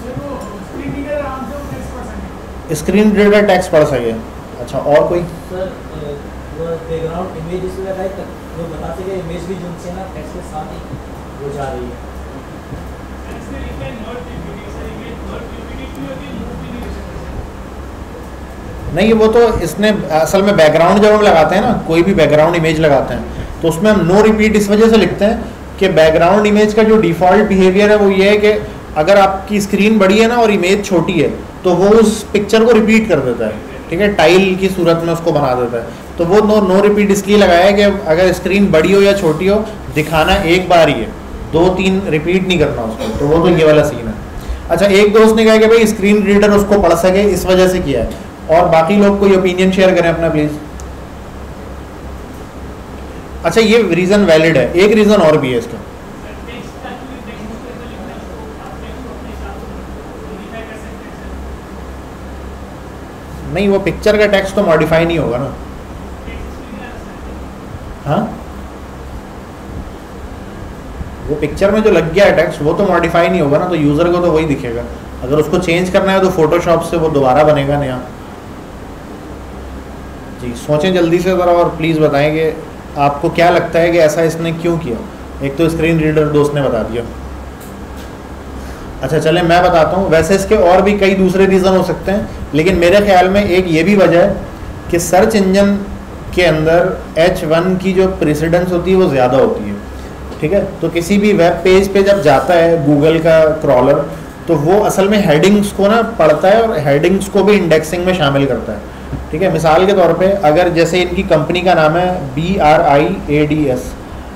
स्क्रीन रीडर टेक्स्ट पढ़ सके। अच्छा, और कोई? सर वो बैकग्राउंड इमेज इसमें लगाई तक वो बता सके इमेज भी जो से ना टेक्स्ट के साथ ही हो जा रही है। नहीं, वो तो इसने असल में बैकग्राउंड जब हम लगाते हैं ना, कोई भी बैकग्राउंड इमेज लगाते हैं, तो उसमें हम नो रिपीट इस वजह से लिखते हैं कि बैकग्राउंड इमेज का जो डिफ़ॉल्ट बिहेवियर है वो ये है कि अगर आपकी स्क्रीन बड़ी है ना और इमेज छोटी है तो वो उस पिक्चर को रिपीट कर देता है, ठीक है, टाइल की सूरत में उसको बना देता है। तो वो नो नो रिपीट इसलिए लगाया है कि अगर स्क्रीन बड़ी हो या छोटी हो, दिखाना एक बार ही है, दो तीन रिपीट नहीं करना उसको। तो वो तो ये वाला सीन है। अच्छा, एक दोस्त ने कहा कि भाई स्क्रीन रीडर उसको पढ़ सके इस वजह से किया है, और बाकी लोग कोई ओपिनियन शेयर करें अपना प्लीज। अच्छा, ये रीजन वैलिड है, एक रीजन और भी है इसका। नहीं, वो पिक्चर का टेक्स्ट तो मॉडिफाई नहीं होगा ना। हाँ, वो पिक्चर में जो लग गया है टेक्स्ट वो तो मॉडिफाई नहीं होगा ना, तो यूजर को तो वही दिखेगा। अगर उसको चेंज करना है तो फोटोशॉप से वो दोबारा बनेगा नया। जी सोचें जल्दी से ज़रा, और प्लीज़ बताएं कि आपको क्या लगता है कि ऐसा इसने क्यों किया। एक तो स्क्रीन रीडर दोस्त ने बता दिया। अच्छा चलें मैं बताता हूँ, वैसे इसके और भी कई दूसरे रीज़न हो सकते हैं, लेकिन मेरे ख्याल में एक ये भी वजह है कि सर्च इंजन के अंदर एच वन की जो प्रेसिडेंस होती है वो ज़्यादा होती है, ठीक है। तो किसी भी वेब पेज पे जब जाता है गूगल का क्रॉलर, तो वो असल में हेडिंग्स को ना पढ़ता है और हेडिंग्स को भी इंडेक्सिंग में शामिल करता है, ठीक है। मिसाल के तौर पे अगर जैसे इनकी कंपनी का नाम है B R I A D S,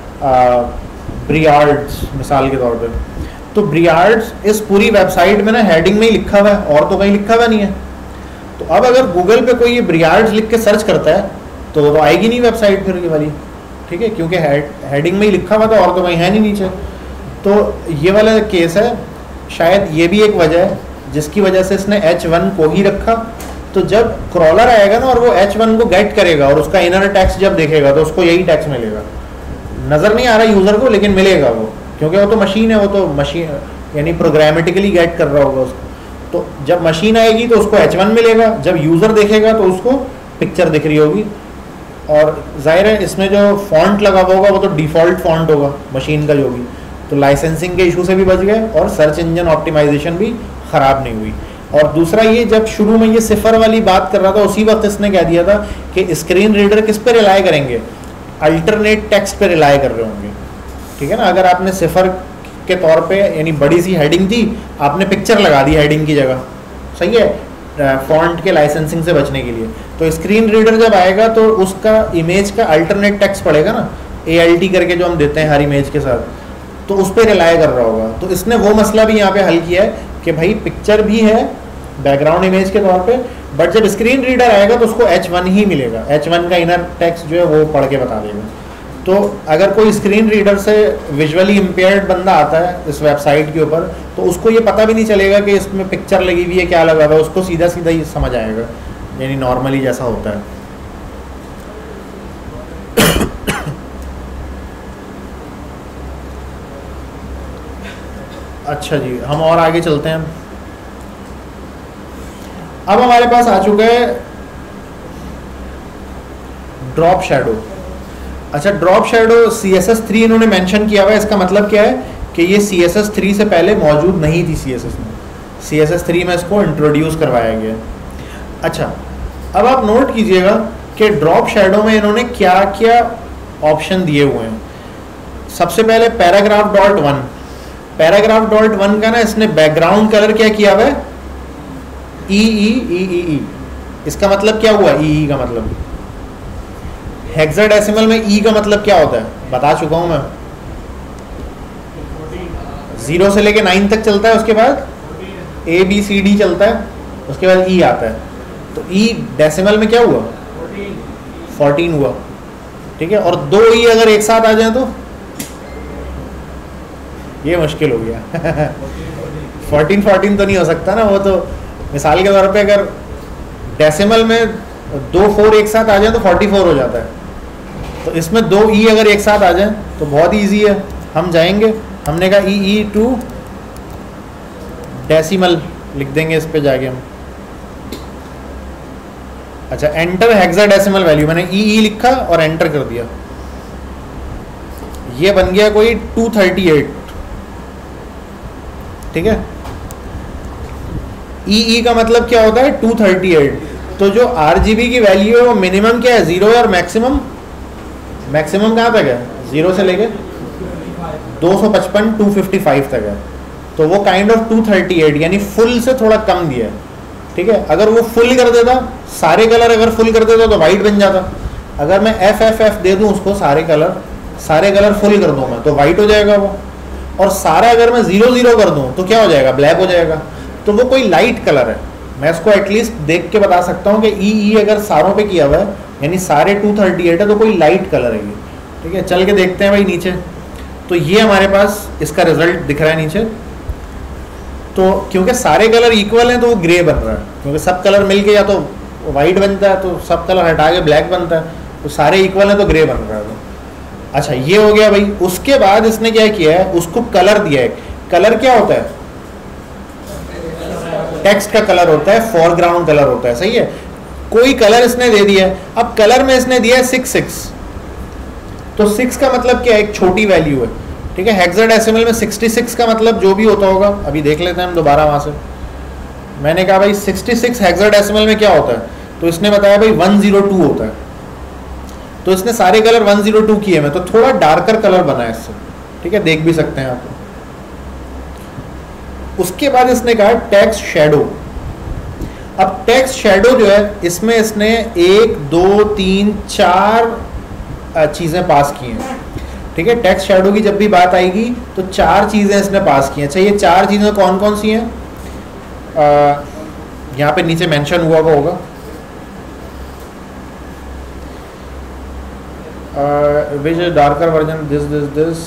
Briards मिसाल के तौर पे, तो ब्रियार्ड्स इस पूरी वेबसाइट में ना हेडिंग में ही लिखा हुआ है और तो कहीं लिखा हुआ नहीं है। तो अब अगर गूगल पे कोई ये ब्रियार्ड्स लिख के सर्च करता है तो तो आएगी नहीं वेबसाइट फिर ये वाली, ठीक है, क्योंकि हेड हेडिंग में ही लिखा हुआ था और तो कहीं है नहीं नीचे। तो ये वाला केस है, शायद ये भी एक वजह है जिसकी वजह से इसने एच वन को ही रखा। तो जब क्रॉलर आएगा ना और वो एच वन को गेट करेगा और उसका इनर टेक्स्ट जब देखेगा तो उसको यही टेक्स्ट मिलेगा, नज़र नहीं आ रहा यूज़र को लेकिन मिलेगा वो, क्योंकि वो तो मशीन है, वो तो मशीन यानी प्रोग्रामेटिकली गेट कर रहा होगा उसको। तो जब मशीन आएगी तो उसको एच वन मिलेगा, जब यूज़र देखेगा तो उसको पिक्चर दिख रही होगी। और जाहिर है इसमें जो फॉन्ट लगा हुआ होगा वो तो डिफ़ॉल्ट फॉन्ट होगा मशीन का जो भी, तो लाइसेंसिंग के इशू से भी बच गए और सर्च इंजन ऑप्टिमाइजेशन भी ख़राब नहीं हुई। और दूसरा ये, जब शुरू में ये सिफर वाली बात कर रहा था उसी वक्त इसने कह दिया था कि स्क्रीन रीडर किस पे रिलाई करेंगे, अल्टरनेट टेक्स्ट पे रिलाई कर रहे होंगे, ठीक है ना। अगर आपने सिफर के तौर पे यानी बड़ी सी हेडिंग थी, आपने पिक्चर लगा दी हेडिंग की जगह, सही है, फॉन्ट के लाइसेंसिंग से बचने के लिए। तो स्क्रीन रीडर जब आएगा तो उसका इमेज का अल्टरनेट टेक्स्ट पड़ेगा ना, ए एल टी करके जो हम देते हैं हर इमेज के साथ, तो उस पर रिलाई कर रहा होगा। तो इसने वो मसला भी यहाँ पे हल किया है कि भाई पिक्चर भी है बैकग्राउंड इमेज के तौर पे, बट जब स्क्रीन रीडर आएगा तो उसको एच वन ही मिलेगा, एच वन का इनर टेक्स्ट जो है वो पढ़ के बता देगा। तो अगर कोई स्क्रीन रीडर से विजुअली इम्पेयर्ड बंदा आता है इस वेबसाइट के ऊपर, तो उसको ये पता भी नहीं चलेगा कि इसमें पिक्चर लगी हुई है, क्या लगा हुआ है, उसको सीधा सीधा ही समझ आएगा, यानी नॉर्मली जैसा होता है। अच्छा जी, हम और आगे चलते हैं। अब हमारे पास आ चुका है ड्रॉप शेडो। अच्छा, drop shadow C S S three इन्होंने मेंशन किया हुआ है। इसका मतलब क्या है कि ये सी एस एस थ्री से पहले मौजूद नहीं थी सी एस एस में। सी एस एस थ्री में इसको इंट्रोड्यूस करवाया गया। अच्छा, अब आप नोट कीजिएगा कि ड्रॉप शेडो में इन्होंने क्या क्या ऑप्शन दिए हुए हैं। सबसे पहले paragraph dot one, paragraph dot one का ना इसने बैकग्राउंड कलर क्या किया हुआ है, ई ई ई ई ई। इसका मतलब क्या हुआ, ई ई का मतलब, हेक्साडेसिमल में ई का मतलब क्या होता है बता चुका हूं मैं, जीरो से लेके नाइन तक चलता है, उसके बाद ए बी सी डी चलता है, उसके बाद ई आता है। तो ई डेसिमल में क्या हुआ, फोर्टीन हुआ, ठीक है। और दो ई अगर एक साथ आ जाए तो ये मुश्किल हो गया फोर्टीन फोर्टीन तो नहीं हो सकता ना, वो तो मिसाल के तौर पे अगर डेसिमल में दो फोर एक साथ आ जाए तो फोर्टी फोर हो जाता है। तो इसमें दो ई अगर एक साथ आ जाए तो बहुत इजी है, हम जाएंगे, हमने कहा ई ई टू डेसिमल लिख देंगे इस पे जाके हम। अच्छा, एंटर हेक्साडेसिमल वैल्यू, मैंने ई ई लिखा और एंटर कर दिया, ये बन गया कोई टू थर्टी एट, ठीक है। ई ई का मतलब क्या होता है, टू थर्टी एट। तो जो आरजीबी की वैल्यू है वो मिनिमम क्या है, जीरो है, और मैक्सिमम मैक्सिमम कहाँ तक है, जीरो से लेके दो सौ पचपन टू फिफ्टी फाइव तक है। तो वो kind of two thirty eight यानी फुल से थोड़ा कम दिया है, ठीक है। अगर वो फुल कर देता, सारे कलर अगर फुल कर देता तो वाइट बन जाता। अगर मैं एफ एफ एफ दे दूं उसको, सारे कलर सारे कलर फुल कर दूं मैं तो वाइट हो जाएगा वो। और सारा अगर मैं जीरो जीरो कर दूं तो क्या हो जाएगा, ब्लैक हो जाएगा। तो वो कोई लाइट कलर है, मैं इसको एटलीस्ट देख के बता सकता हूँ कि ई ई अगर सारों पे किया हुआ है यानी सारे टू थर्टी एट है तो कोई लाइट कलर है ये, ठीक है। चल के देखते हैं भाई नीचे, तो ये हमारे पास इसका रिजल्ट दिख रहा है नीचे। तो क्योंकि सारे कलर इक्वल हैं तो वो ग्रे बन रहा है, क्योंकि सब कलर मिलके या तो वाइट बनता है तो सब कलर हटा के ब्लैक बनता है, तो सारे इक्वल हैं तो ग्रे बन रहा है वो। अच्छा, ये हो गया भाई। उसके बाद इसने क्या किया है, उसको कलर दिया है। कलर क्या होता है, टेक्स्ट का कलर होता है, फोरग्राउंड कलर होता है, सही है। कोई कलर इसने दे दिया है, अब कलर में इसने दिया है सिक्स सिक्स। तो सिक्स का मतलब क्या है, एक छोटी वैल्यू है, ठीक है। हेक्साडेसिमल में सिक्सटी सिक्स का मतलब जो भी होता होगा, अभी देख लेते हैं हम दोबारा वहां से। मैंने कहा भाई सिक्सटी सिक्स हेक्साडेसिमल में क्या होता है, तो इसने बताया भाई वन जीरो टू होता है। तो इसने सारे कलर वन जीरो टू किए में, तो थोड़ा डार्कर कलर बना है इससे, ठीक है, देख भी सकते हैं आप। उसके बाद इसने कहा टेक्स्ट शेडो। अब टेक्स्ट शेडो जो है इसमें इसने एक दो तीन चार चीजें पास की हैं, ठीक है। टेक्स्ट शेडो की जब भी बात आएगी तो चार चीजें इसने पास की हैं। अच्छा, ये चार चीजें कौन कौन सी हैं, यहाँ पे नीचे मेंशन हुआ हुआ होगा, which is darker version this this this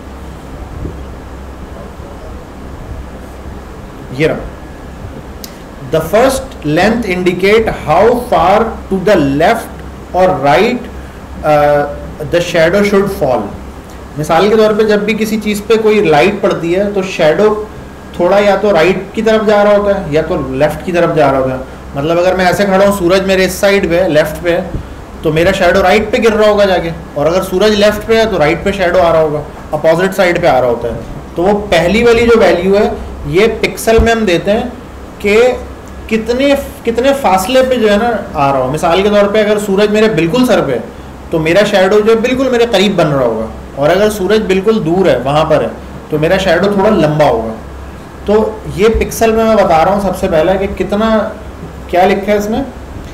ये रहा। The first length indicate how far to the left और right the shadow should fall. मिसाल के तौर पे जब भी किसी चीज़ पे कोई लाइट पड़ती है तो शेडो थोड़ा या तो राइट की तरफ जा रहा होता है या तो लेफ्ट की तरफ जा रहा होता है। मतलब अगर मैं ऐसे खड़ा हूँ, सूरज मेरे इस साइड पे लेफ्ट पे है तो मेरा शेडो राइट पे गिर रहा होगा जाके, और अगर सूरज लेफ्ट पे है तो राइट पे शेडो आ रहा होगा, अपोजिट साइड पे आ रहा होता है। तो वो पहली वाली जो वैल्यू है ये पिक्सल में हम देते हैं कि कितने कितने फासले पे जो है ना आ रहा हो। मिसाल के तौर पे अगर सूरज मेरे बिल्कुल सर पे तो मेरा शेडो जो है बिल्कुल मेरे करीब बन रहा होगा, और अगर सूरज बिल्कुल दूर है वहाँ पर है तो मेरा शेडो थोड़ा लंबा होगा। तो ये पिक्सल में मैं बता रहा हूँ सबसे पहला कि कितना, क्या लिखा है इसमें,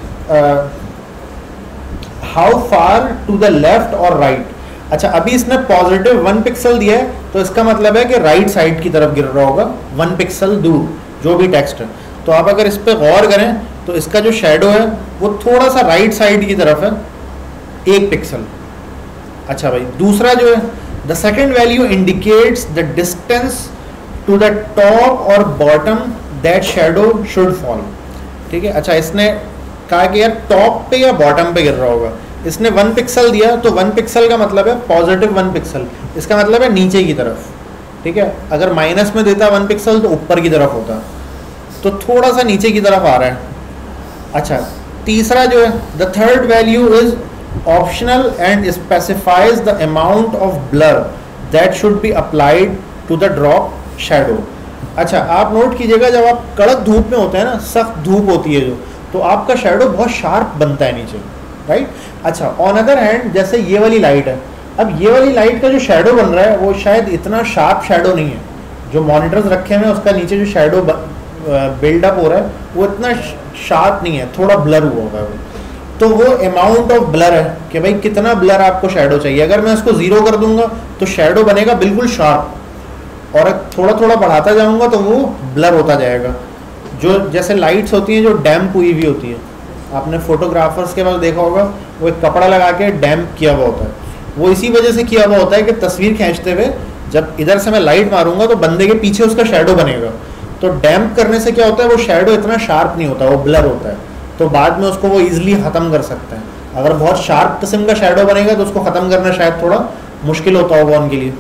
how far to the left और राइट। अच्छा, अभी इसने पॉजिटिव वन पिक्सल दिया है तो इसका मतलब है कि राइट साइड की तरफ गिर रहा होगा, वन पिक्सल दूर जो भी टेक्स्ट है। तो आप अगर इस पर गौर करें तो इसका जो शेडो है वो थोड़ा सा राइट साइड की तरफ है, एक पिक्सल। अच्छा भाई, दूसरा जो है the second value indicates the distance to the top और bottom that shadow should fall, ठीक है। अच्छा, इसने कहा कि यार टॉप पे या बॉटम पे गिर रहा होगा। इसने वन पिक्सल दिया तो वन पिक्सल का मतलब है पॉजिटिव वन पिक्सल, इसका मतलब है नीचे की तरफ, ठीक है। अगर माइनस में देता वन पिक्सल तो ऊपर की तरफ होता, तो थोड़ा सा नीचे की तरफ आ रहा है। अच्छा, तीसरा जो है the third value is optional and specifies the amount of blur that should be applied to the drop shadow. अच्छा, आप नोट कीजिएगा जब आप कड़क धूप में होते हैं ना, सख्त धूप होती है जो, तो आपका शैडो बहुत शार्प बनता है नीचे, राइट। अच्छा, ऑन अदर हैंड जैसे ये वाली लाइट है, अब ये वाली लाइट का जो शैडो बन रहा है वो शायद इतना शार्प शैडो नहीं है। जो मॉनिटर्स रखे हुए हैं उसका नीचे जो शैडो बिल्डअप हो रहा है वो इतना शार्प नहीं है, थोड़ा ब्लर हुआ होगा वो। तो वो अमाउंट ऑफ ब्लर है कि भाई कितना ब्लर आपको शैडो चाहिए। अगर मैं इसको ज़ीरो कर दूंगा तो शैडो बनेगा बिल्कुल शार्प, और थोड़ा थोड़ा बढ़ाता जाऊंगा तो वो ब्लर होता जाएगा। जो जैसे लाइट्स होती हैं जो डैम्प हुई हुई होती है, आपने फोटोग्राफर्स के पास देखा होगा, वो एक कपड़ा लगा के डैम्प किया हुआ होता है। वो इसी वजह से किया हुआ होता है कि तस्वीर खींचते हुए जब इधर से मैं लाइट मारूंगा तो बंदे के पीछे उसका शैडो बनेगा। तो डैम्प करने से क्या होता है, वो शैडो इतना शार्प नहीं होता, वो ब्लर होता है, तो बाद में उसको वो ईजिली ख़त्म कर सकते हैं। अगर बहुत शार्प किस्म का शैडो बनेगा तो उसको ख़त्म करना शायद थोड़ा मुश्किल होता होगा उनके लिए।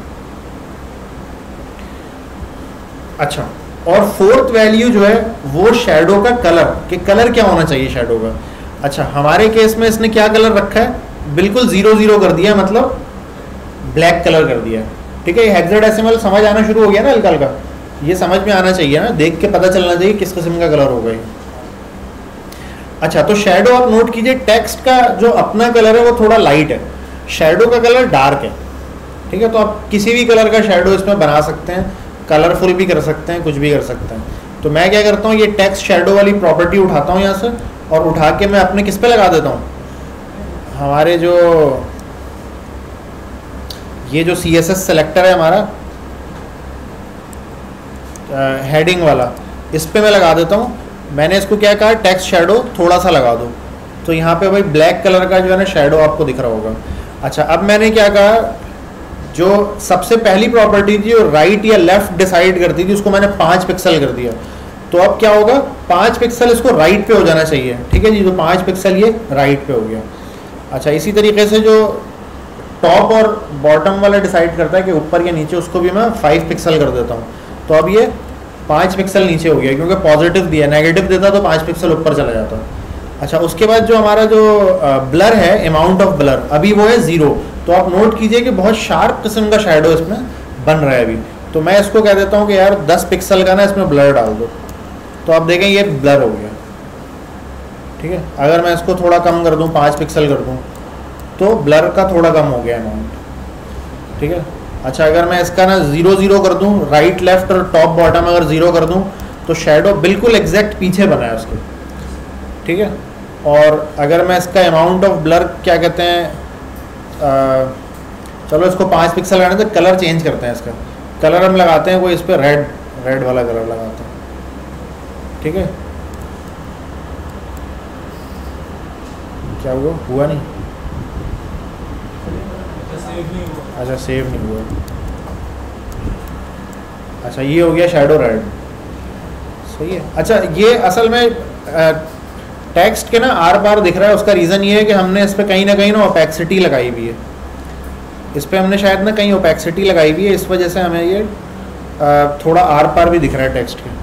अच्छा, और फोर्थ वैल्यू जो है वो शैडो का कलर, कि कलर क्या होना चाहिए शैडो का। अच्छा, हमारे केस में इसने क्या कलर रखा है, बिल्कुल जीरो जीरो कर दिया, मतलब ब्लैक कलर कर दिया, ठीक है। ये हेक्साडेसिमल समझ आना शुरू हो गया ना हल्का हल्का, ये समझ में आना चाहिए ना, देख के पता चलना चाहिए किस किस्म का कलर होगा ये। अच्छा, तो शैडो आप नोट कीजिए, टेक्स्ट का जो अपना कलर है वो थोड़ा लाइट है, शैडो का कलर डार्क है, ठीक है। तो आप किसी भी कलर का शैडो इसमें बना सकते हैं, कलरफुल भी कर सकते हैं, कुछ भी कर सकते हैं। तो मैं क्या करता हूँ, ये टेक्स्ट शैडो वाली प्रॉपर्टी उठाता हूँ यहाँ से, और उठा के मैं अपने किस पे लगा देता हूँ, हमारे जो ये जो सी एस एस सेलेक्टर है हमारा हेडिंग वाला, इस पे मैं लगा देता हूँ। मैंने इसको क्या कहा, टेक्स्ट शैडो थोड़ा सा लगा दो, तो यहाँ पे भाई ब्लैक कलर का जो है ना शैडो आपको दिख रहा होगा। अच्छा, अब मैंने क्या कहा, जो सबसे पहली प्रॉपर्टी थी जो राइट या लेफ्ट डिसाइड करती थी, उसको मैंने पाँच पिक्सल कर दिया। तो अब क्या होगा, पाँच पिक्सल इसको राइट पे हो जाना चाहिए, ठीक है जी। तो पाँच पिक्सल ये राइट पे हो गया। अच्छा, इसी तरीके से जो टॉप और बॉटम वाला डिसाइड करता है कि ऊपर या नीचे, उसको भी मैं फाइव पिक्सल कर देता हूँ। तो अब ये पाँच पिक्सल नीचे हो गया, क्योंकि पॉजिटिव दिया, नेगेटिव देता तो पाँच पिक्सल ऊपर चला जाता। अच्छा, उसके बाद जो हमारा जो ब्लर है, अमाउंट ऑफ ब्लर, अभी वो है ज़ीरो। तो आप नोट कीजिए कि बहुत शार्प किस्म का शैडो इसमें बन रहा है अभी। तो मैं इसको कह देता हूँ कि यार दस पिक्सल का ना इसमें ब्लर डाल दो, तो आप देखें ये ब्लर हो गया, ठीक है। अगर मैं इसको थोड़ा कम कर दूँ, पाँच पिक्सल कर दूँ, तो ब्लर का थोड़ा कम हो गया अमाउंट, ठीक है। अच्छा, अगर मैं इसका ना ज़ीरो ज़ीरो कर दूँ, राइट लेफ्ट और टॉप बॉटम अगर ज़ीरो कर दूँ, तो शैडो बिल्कुल एग्जैक्ट पीछे बना है उसके, ठीक है। और अगर मैं इसका अमाउंट ऑफ ब्लर क्या कहते हैं, आ, चलो इसको पाँच पिक्सल लगाने तो कलर चेंज करते हैं। इसका कलर हम लगाते हैं कोई इस पर रेड रेड वाला कलर लगाते हैं, ठीक है। क्या हुआ, हुआ नहीं, अच्छा सेव नहीं हुआ। अच्छा, ये हो गया शैडो रेड, सही है। अच्छा, ये असल में टेक्स्ट के ना आर पार दिख रहा है, उसका रीज़न ये है कि हमने इस पर कहीं ना कहीं ना ओपेक्सिटी लगाई हुई है, इस पर हमने शायद ना कहीं ओपेक्सिटी लगाई हुई है, इस वजह से हमें ये आ, थोड़ा आर पार भी दिख रहा है टेक्स्ट के।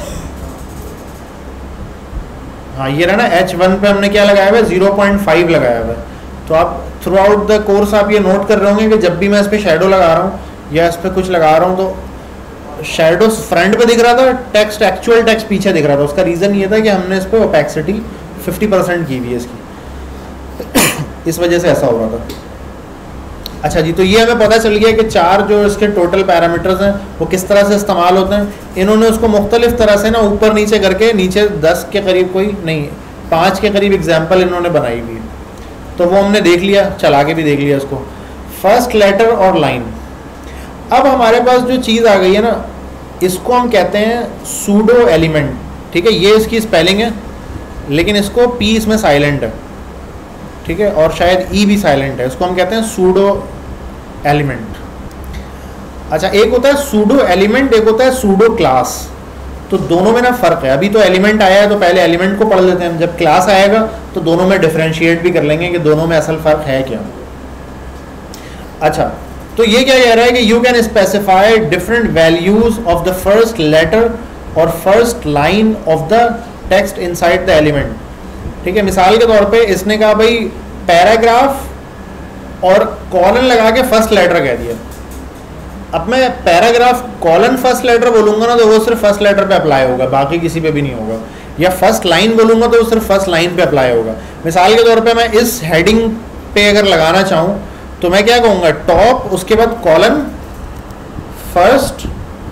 हाँ, ये रहा ना एच वन पे हमने क्या लगाया हुआ है, ज़ीरो पॉइंट फाइव लगाया हुआ है। तो आप थ्रू आउट द कोर्स आप ये नोट कर रहे होंगे कि जब भी मैं इस पर शेडो लगा रहा हूँ या इस पर कुछ लगा रहा हूँ, तो शेडो फ्रंट पे दिख रहा था, टेक्स्ट एक्चुअल टेक्स्ट पीछे दिख रहा था। उसका रीज़न ये था कि हमने इस पर ओपेक्सिटी फिफ्टी परसेंट की हुई है इसकी, इस वजह से ऐसा हो रहा था। अच्छा जी, तो ये हमें पता चल गया कि चार जो इसके टोटल पैरामीटर्स हैं वो किस तरह से इस्तेमाल होते हैं। इन्होंने उसको मुख्तलिफ तरह से ना ऊपर नीचे करके, नीचे दस के करीब कोई नहीं, पाँच के करीब एग्जाम्पल इन्होंने बनाई हुई है, तो वो हमने देख लिया, चला के भी देख लिया उसको। फर्स्ट लेटर और लाइन। अब हमारे पास जो चीज़ आ गई है ना, इसको हम कहते हैं सूडो एलिमेंट, ठीक है। ये इसकी स्पेलिंग है, लेकिन इसको पी इसमें साइलेंट है, ठीक है, और शायद ई भी साइलेंट है। इसको हम कहते हैं सूडो एलिमेंट। अच्छा, एक होता है सूडो एलिमेंट, एक होता है सूडो क्लास। तो दोनों में ना फ़र्क है। अभी तो एलिमेंट आया है तो पहले एलिमेंट को पढ़ लेते हैं, जब क्लास आएगा तो दोनों में डिफरेंशिएट भी कर लेंगे कि दोनों में असल फ़र्क है क्या। अच्छा, तो ये क्या कह रहा है कि you can specify different values of the first letter और first line of the text inside the element. ठीक है, मिसाल के तौर पे इसने कहा भाई पैराग्राफ और कॉलन लगा के फर्स्ट लेटर कह दिया। अब मैं पैराग्राफ कॉलन फर्स्ट लेटर बोलूंगा ना तो वो सिर्फ फर्स्ट लेटर पे अप्लाई होगा, बाकी किसी पे भी नहीं होगा। या फर्स्ट लाइन बोलूंगा तो वो सिर्फ फर्स्ट लाइन पे अप्लाई होगा। मिसाल के तौर पे मैं इस हेडिंग पे अगर लगाना चाहूँ तो मैं क्या कहूँगा, टॉप उसके बाद कॉलन फर्स्ट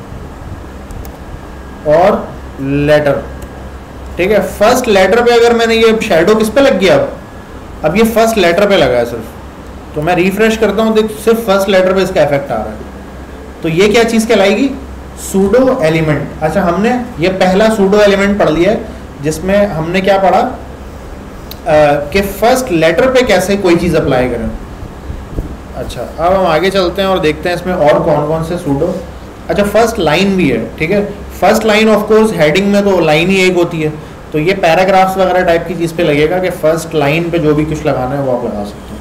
और लेटर। ठीक है, फर्स्ट लेटर पे अगर मैंने ये शैडो किस पे लग गया, अब अब ये फर्स्ट लेटर पे लगा है सिर्फ, तो मैं रिफ्रेश करता हूँ, देख सिर्फ फर्स्ट लेटर पे इसका इफेक्ट आ रहा है। तो ये क्या चीज़ कहलाएगी, सूडो एलिमेंट। अच्छा, हमने ये पहला सूडो एलिमेंट पढ़ लिया है जिसमें हमने क्या पढ़ा कि फर्स्ट लेटर पे कैसे कोई चीज़ अप्लाई करें। अच्छा, अब हम आगे चलते हैं और देखते हैं इसमें और कौन कौन से सूडो। अच्छा, फर्स्ट लाइन भी है। ठीक है, first line of course heading में तो लाइन ही एक होती है, तो ये पैराग्राफ्स वगैरह टाइप की चीज़ पे लगेगा कि फर्स्ट लाइन पे जो भी कुछ लगाना है वो आप लगा सकते हैं।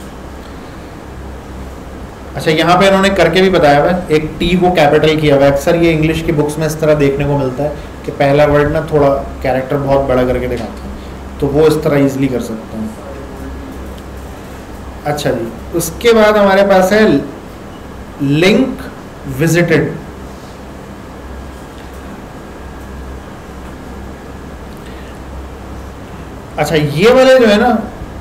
अच्छा, यहाँ पे इन्होंने करके भी बताया हुआ है, एक टी को कैपिटल किया हुआ है। अक्सर ये इंग्लिश की बुक्स में इस तरह देखने को मिलता है कि पहला वर्ड ना थोड़ा कैरेक्टर बहुत बड़ा करके दिखाते हैं, तो वो इस तरह इजीली कर सकते हैं। अच्छा जी, उसके बाद हमारे पास है लिंक विजिटेड। अच्छा, ये वाले जो है ना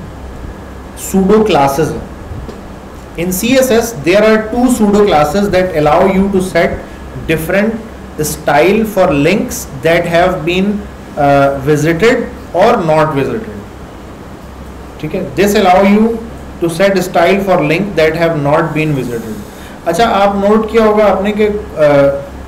सूडो क्लासेस है। In C S S there are two pseudo classes that allow you to set different style for links that have been uh, visited or not visited. ठीक है, this allow you to set style for link that have not been visited. अच्छा, आप नोट किया होगा आपने कि uh,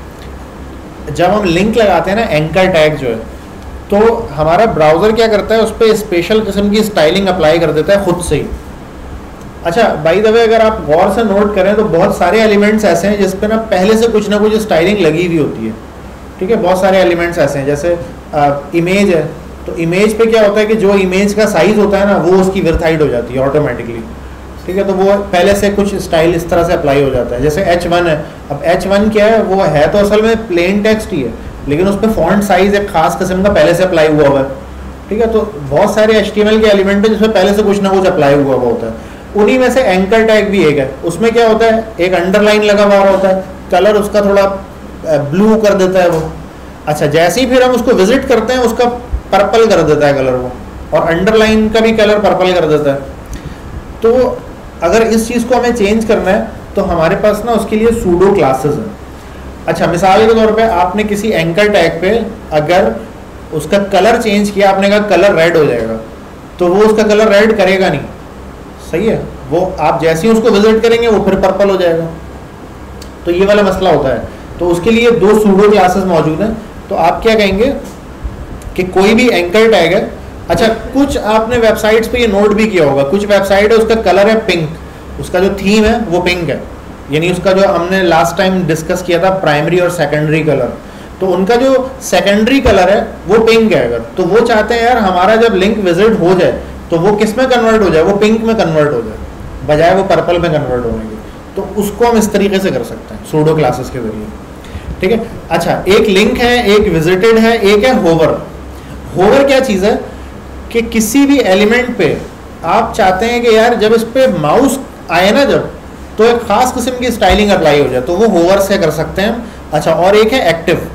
जब हम लिंक लगाते हैं ना, एंकर टैग जो है, तो हमारा ब्राउज़र क्या करता है, उस पर स्पेशल किस्म की स्टाइलिंग अप्लाई कर देता है खुद से ही। अच्छा, बाय द वे अगर आप गौर से नोट करें तो बहुत सारे एलिमेंट्स ऐसे हैं जिस पे ना पहले से कुछ ना कुछ स्टाइलिंग लगी हुई होती है। ठीक है, बहुत सारे एलिमेंट्स ऐसे हैं, जैसे इमेज है, तो इमेज पे क्या होता है कि जो इमेज का साइज़ होता है ना वो उसकी विड्थ हाइट हो जाती है ऑटोमेटिकली। ठीक है, तो वो पहले से कुछ स्टाइल इस तरह से अप्लाई हो जाता है। जैसे एच वन है, अब एच वन क्या है, वो है तो असल में प्लेन टेक्स्ट ही है, लेकिन उस पर फॉन्ट साइज एक खास किस्म का पहले से अप्लाई हुआ हुआ है। ठीक है, तो बहुत सारे एच टी एम एल के एलिमेंट है जिसमें पहले से कुछ ना कुछ अप्लाई हुआ हुआ होता है। उन्हीं में से एंकर टैग भी एक है। उसमें क्या होता है, एक अंडरलाइन लगा हुआ होता है, कलर उसका थोड़ा ब्लू कर देता है वो। अच्छा, जैसे ही फिर हम उसको विजिट करते हैं उसका पर्पल कर देता है कलर वो, और अंडरलाइन का भी कलर पर्पल कर देता है। तो अगर इस चीज़ को हमें चेंज करना है तो हमारे पास ना उसके लिए सूडो क्लासेस हैं। अच्छा, मिसाल के तौर पे आपने किसी एंकर टैग पे अगर उसका कलर चेंज किया, आपने कहा कलर रेड हो जाएगा, तो वो उसका कलर रेड करेगा नहीं। सही है, वो आप जैसे ही उसको विजिट करेंगे वो फिर पर्पल हो जाएगा। तो ये वाला मसला होता है। तो उसके लिए दो सूडो क्लासेस मौजूद हैं। तो आप क्या कहेंगे कि कोई भी एंकर टैग है। अच्छा, कुछ आपने वेबसाइट्स पे ये नोट भी किया होगा, कुछ वेबसाइट है उसका कलर है पिंक, उसका जो थीम है वो पिंक है, यानी उसका जो हमने लास्ट टाइम डिस्कस किया था प्राइमरी और सेकेंडरी कलर, तो उनका जो सेकेंडरी कलर है वो पिंक है। अगर तो वो चाहते हैं यार हमारा जब लिंक विजिट हो जाए तो वो किस में कन्वर्ट हो जाए, वो पिंक में कन्वर्ट हो जाए बजाय वो पर्पल में कन्वर्ट होने के, तो उसको हम इस तरीके से कर सकते हैं सूडो क्लासेस के जरिए। ठीक है, अच्छा, एक लिंक है, एक विजिटेड है, एक है होवर। होवर क्या चीज़ है कि किसी भी एलिमेंट पे आप चाहते हैं कि यार जब इस पे माउस आए ना जब, तो एक खास किस्म की स्टाइलिंग अप्लाई हो जाए, तो वो होवर से कर सकते हैं। अच्छा, और एक है एक्टिव,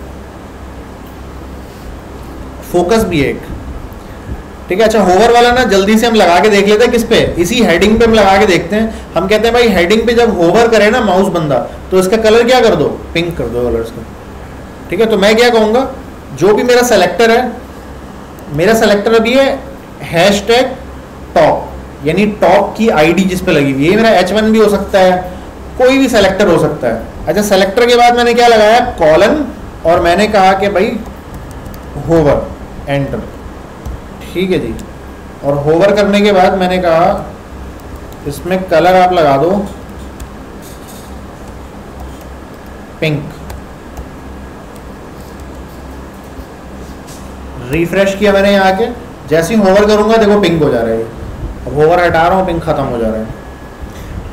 फोकस भी एक। ठीक है, अच्छा, होवर वाला ना जल्दी से हम लगा के देख लेते हैं किस पे, इसी हेडिंग पे हम लगा के देखते हैं। हम कहते हैं भाई हेडिंग पे जब होवर करे ना माउस बंदा, तो इसका कलर क्या कर दो, पिंक कर दो कलर इसका। ठीक है, तो मैं क्या कहूँगा, जो भी मेरा सेलेक्टर है, मेरा सेलेक्टर अभी है हैश टैग टॉप, यानी टॉप की आईडी जिस पे लगी हुई है। ये मेरा एच वन भी हो सकता है, कोई भी सेलेक्टर हो सकता है। अच्छा, सेलेक्टर के बाद मैंने क्या लगाया, कॉलन, और मैंने कहा कि भाई होवर, एंटर। ठीक है जी, और होवर करने के बाद मैंने कहा इसमें कलर आप लगा दो पिंक। रिफ्रेश किया मैंने यहाँ के, जैसे ही होवर करूंगा देखो पिंक हो जा रहा है। अब होवर हटा रहा हूँ, पिंक खत्म हो जा रहा है।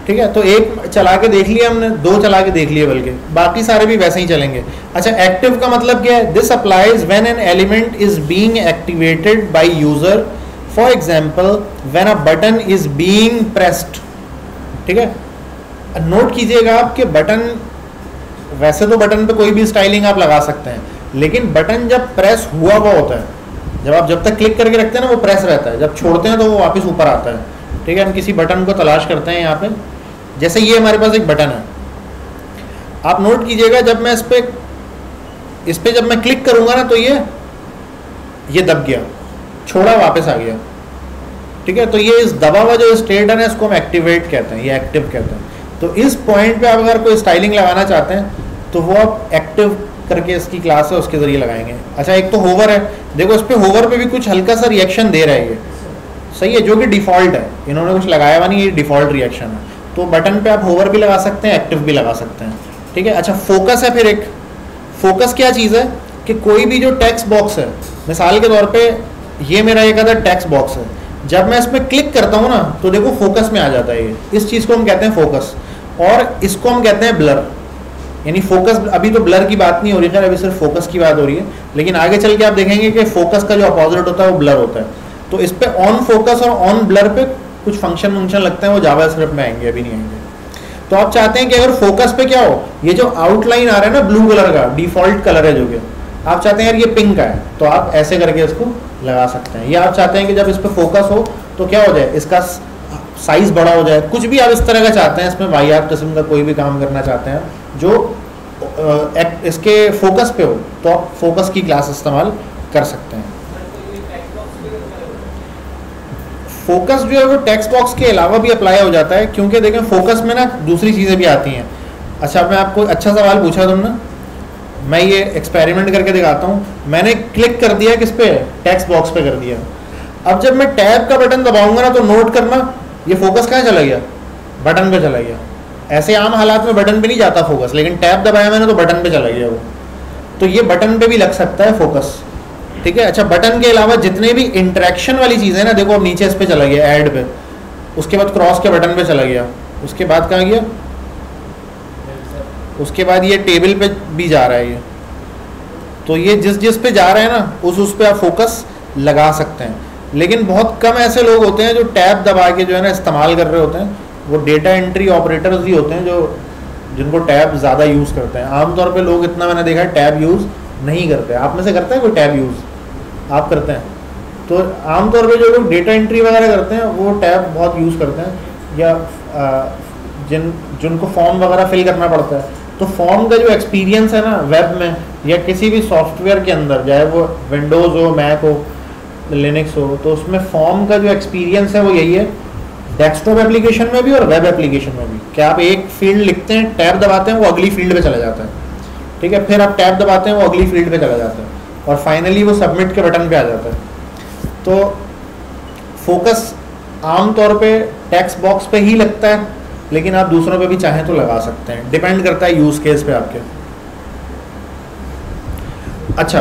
ठीक है, तो एक चला के देख लिया हमने, दो चला के देख लिए, बल्कि बाकी सारे भी वैसे ही चलेंगे। अच्छा, एक्टिव का मतलब क्या है? This applies when an element is being activated by user, for example when a button is being pressed. ठीक है, नोट कीजिएगा आप कि बटन, वैसे तो बटन पे कोई भी स्टाइलिंग आप लगा सकते हैं, लेकिन बटन जब प्रेस हुआ हुआ होता है, जब आप जब तक क्लिक करके रखते हैं ना वो प्रेस रहता है, जब छोड़ते हैं तो वो वापस ऊपर आता है। ठीक है, हम किसी बटन को तलाश करते हैं यहाँ पे, जैसे ये हमारे पास एक बटन है, आप नोट कीजिएगा जब मैं इस पे इस पे जब मैं क्लिक करूंगा ना तो ये ये दब गया, छोड़ा, वापस आ गया। ठीक है, तो ये इस दबा हुआ जो स्टेट है ना, इसको हम एक्टिवेट कहते हैं, ये एक्टिव कहते हैं। तो इस पॉइंट पे आप अगर कोई स्टाइलिंग लगाना चाहते हैं तो वो आप एक्टिव करके इसकी क्लास है उसके जरिए लगाएंगे। अच्छा, एक तो होवर है, देखो इस पे होवर पे भी कुछ हल्का सा रिएक्शन दे रहा है, ये सही है, जो कि डिफॉल्ट है, इन्होंने कुछ लगाया हुआ नहीं, ये डिफॉल्ट रिएक्शन है। तो बटन पे आप होवर भी लगा सकते हैं, एक्टिव भी लगा सकते हैं। ठीक है, अच्छा फोकस है, फिर एक फोकस क्या चीज़ है कि कोई भी जो टेक्स्ट बॉक्स है, मिसाल के तौर पे ये मेरा एक अदर टेक्स्ट बॉक्स है, जब मैं इसमें क्लिक करता हूँ ना तो देखो फोकस में आ जाता है ये, इस चीज़ को हम कहते हैं फोकस, और इसको हम कहते हैं ब्लर। यानी फोकस, अभी तो ब्लर की बात नहीं हो रही है, अभी सिर्फ फोकस की बात हो रही है, लेकिन आगे चल के आप देखेंगे कि फोकस का जो अपोजिट होता है वो ब्लर होता है। तो इस पे ऑन फोकस और ऑन ब्लर पे कुछ फंक्शन वंक्शन लगते हैं, वो जावास्क्रिप्ट में आएंगे, अभी नहीं आएंगे। तो आप चाहते हैं कि अगर फोकस पे क्या हो, ये जो आउटलाइन आ रहा है ना ब्लू कलर का, डिफॉल्ट कलर है जो कि आप चाहते हैं यार ये पिंक का है, तो आप ऐसे करके इसको लगा सकते हैं। या आप चाहते हैं कि जब इस पर फोकस हो तो क्या हो जाए, इसका साइज बड़ा हो जाए, कुछ भी आप इस तरह का चाहते हैं, इसमें वाई आर किस्म का कोई भी काम करना चाहते हैं जो आ, इसके फोकस पे हो, तो आप फोकस की क्लास इस्तेमाल कर सकते हैं। फोकस जो है वो टेक्स्ट बॉक्स के अलावा भी अप्लाई हो जाता है, क्योंकि देखें फोकस में ना दूसरी चीज़ें भी आती हैं। अच्छा, मैं आपको अच्छा सवाल पूछा तुमने, मैं ये एक्सपेरिमेंट करके दिखाता हूँ। मैंने क्लिक कर दिया किस पे, टेक्स्ट बॉक्स पे कर दिया। अब जब मैं टैब का बटन दबाऊंगा ना तो नोट करना ये फोकस कहाँ चला गया, बटन पे चला गया। ऐसे आम हालात में बटन पे नहीं जाता फोकस, लेकिन टैब दबाया मैंने तो बटन पे चला गया वो। तो ये बटन पे भी लग सकता है फोकस। ठीक है, अच्छा बटन के अलावा जितने भी इंटरेक्शन वाली चीज़ें ना, देखो अब नीचे इस पे चला गया ऐड पे, उसके बाद क्रॉस के बटन पे चला गया, उसके बाद कहाँ गया, उसके बाद ये टेबल पे भी जा रहा है ये। तो ये जिस जिस पे जा रहा है ना उस उस पे आप फोकस लगा सकते हैं। लेकिन बहुत कम ऐसे लोग होते हैं जो टैब दबा के जो है ना इस्तेमाल कर रहे होते हैं, वो डेटा एंट्री ऑपरेटर्स भी होते हैं जो जिनको टैब ज़्यादा यूज़ करते हैं। आमतौर पे लोग इतना मैंने देखा है टैब यूज़ नहीं करते। आप में से करते हैं कोई टैब यूज़? आप करते हैं? तो आमतौर पे जो लोग डेटा एंट्री वगैरह करते हैं वो टैब बहुत यूज़ करते हैं, या आ, जिन जिनको फॉर्म वगैरह फिल करना पड़ता है। तो फॉर्म का जो एक्सपीरियंस है ना वेब में या किसी भी सॉफ्टवेयर के अंदर, चाहे वो विंडोज़ हो, मैक हो, लिनक्स हो, तो उसमें फॉर्म का जो एक्सपीरियंस है वो यही है, डेस्कटॉप एप्लीकेशन में भी और वेब एप्लीकेशन में भी। क्या आप एक फील्ड लिखते हैं, टैब दबाते हैं, वो अगली फील्ड पे चला जाता है। ठीक है, फिर आप टैब दबाते हैं, वो अगली फील्ड पे चला जाता है, और फाइनली वो सबमिट के बटन पे आ जाता है। तो फोकस आमतौर पे टेक्स्ट बॉक्स पे ही लगता है, लेकिन आप दूसरों पे भी चाहें तो लगा सकते हैं, डिपेंड करता है यूज़ केस पे आपके। अच्छा,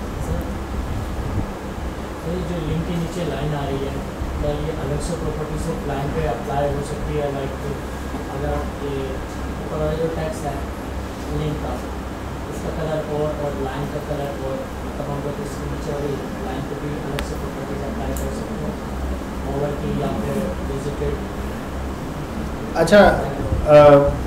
जो लिंक के नीचे लाइन आ रही है, क्या ये अलग से प्रॉपर्टी से लाइन पे अप्लाई हो सकती है? लाइक अगर ये ऊपर वाला जो टेक्स्ट है लिंक का, इसका कलर और और लाइन का कलर और, तब हम लोग इसके नीचे वाली लाइन पे भी अलग से प्रॉपर्टीज अप्लाई कर सकते हैं, ओवर की या फिर विजिटेड। अच्छा, आ,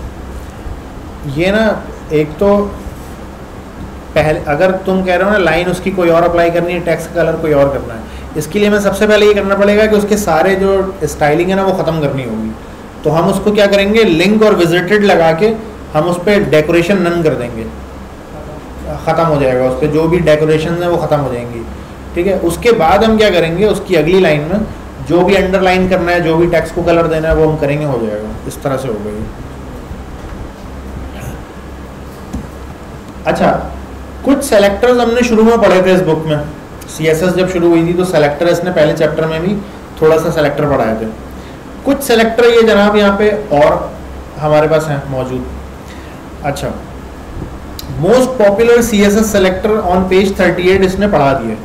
ये ना एक तो पहले अगर तुम कह रहे हो ना लाइन उसकी कोई और अप्लाई करनी है, टेक्स्ट कलर कोई और करना है, इसके लिए मैं सबसे पहले ये करना पड़ेगा कि उसके सारे जो स्टाइलिंग है ना वो ख़त्म करनी होगी। तो हम उसको क्या करेंगे, लिंक और विजिटेड लगा के हम उस पर डेकोरेशन नन कर देंगे, ख़त्म हो जाएगा, उस पर जो भी डेकोरेशन है वो ख़त्म हो जाएंगी। ठीक है, उसके बाद हम क्या करेंगे, उसकी अगली लाइन में जो भी अंडरलाइन करना है, जो भी टेक्स्ट को कलर देना है वो हम करेंगे, हो जाएगा। इस तरह से हो गई। अच्छा, कुछ सेलेक्टर्स हमने शुरू में पढ़े थे इस बुक में, सीएसएस जब शुरू हुई थी तो सेलेक्टर इसने पहले चैप्टर में भी थोड़ा सा सेलेक्टर पढ़ाए थे। कुछ सेलेक्टर ये जनाब यहाँ पे और हमारे पास हैं मौजूद। अच्छा, most popular CSS selector on page thirty eight इसने पढ़ा दिए।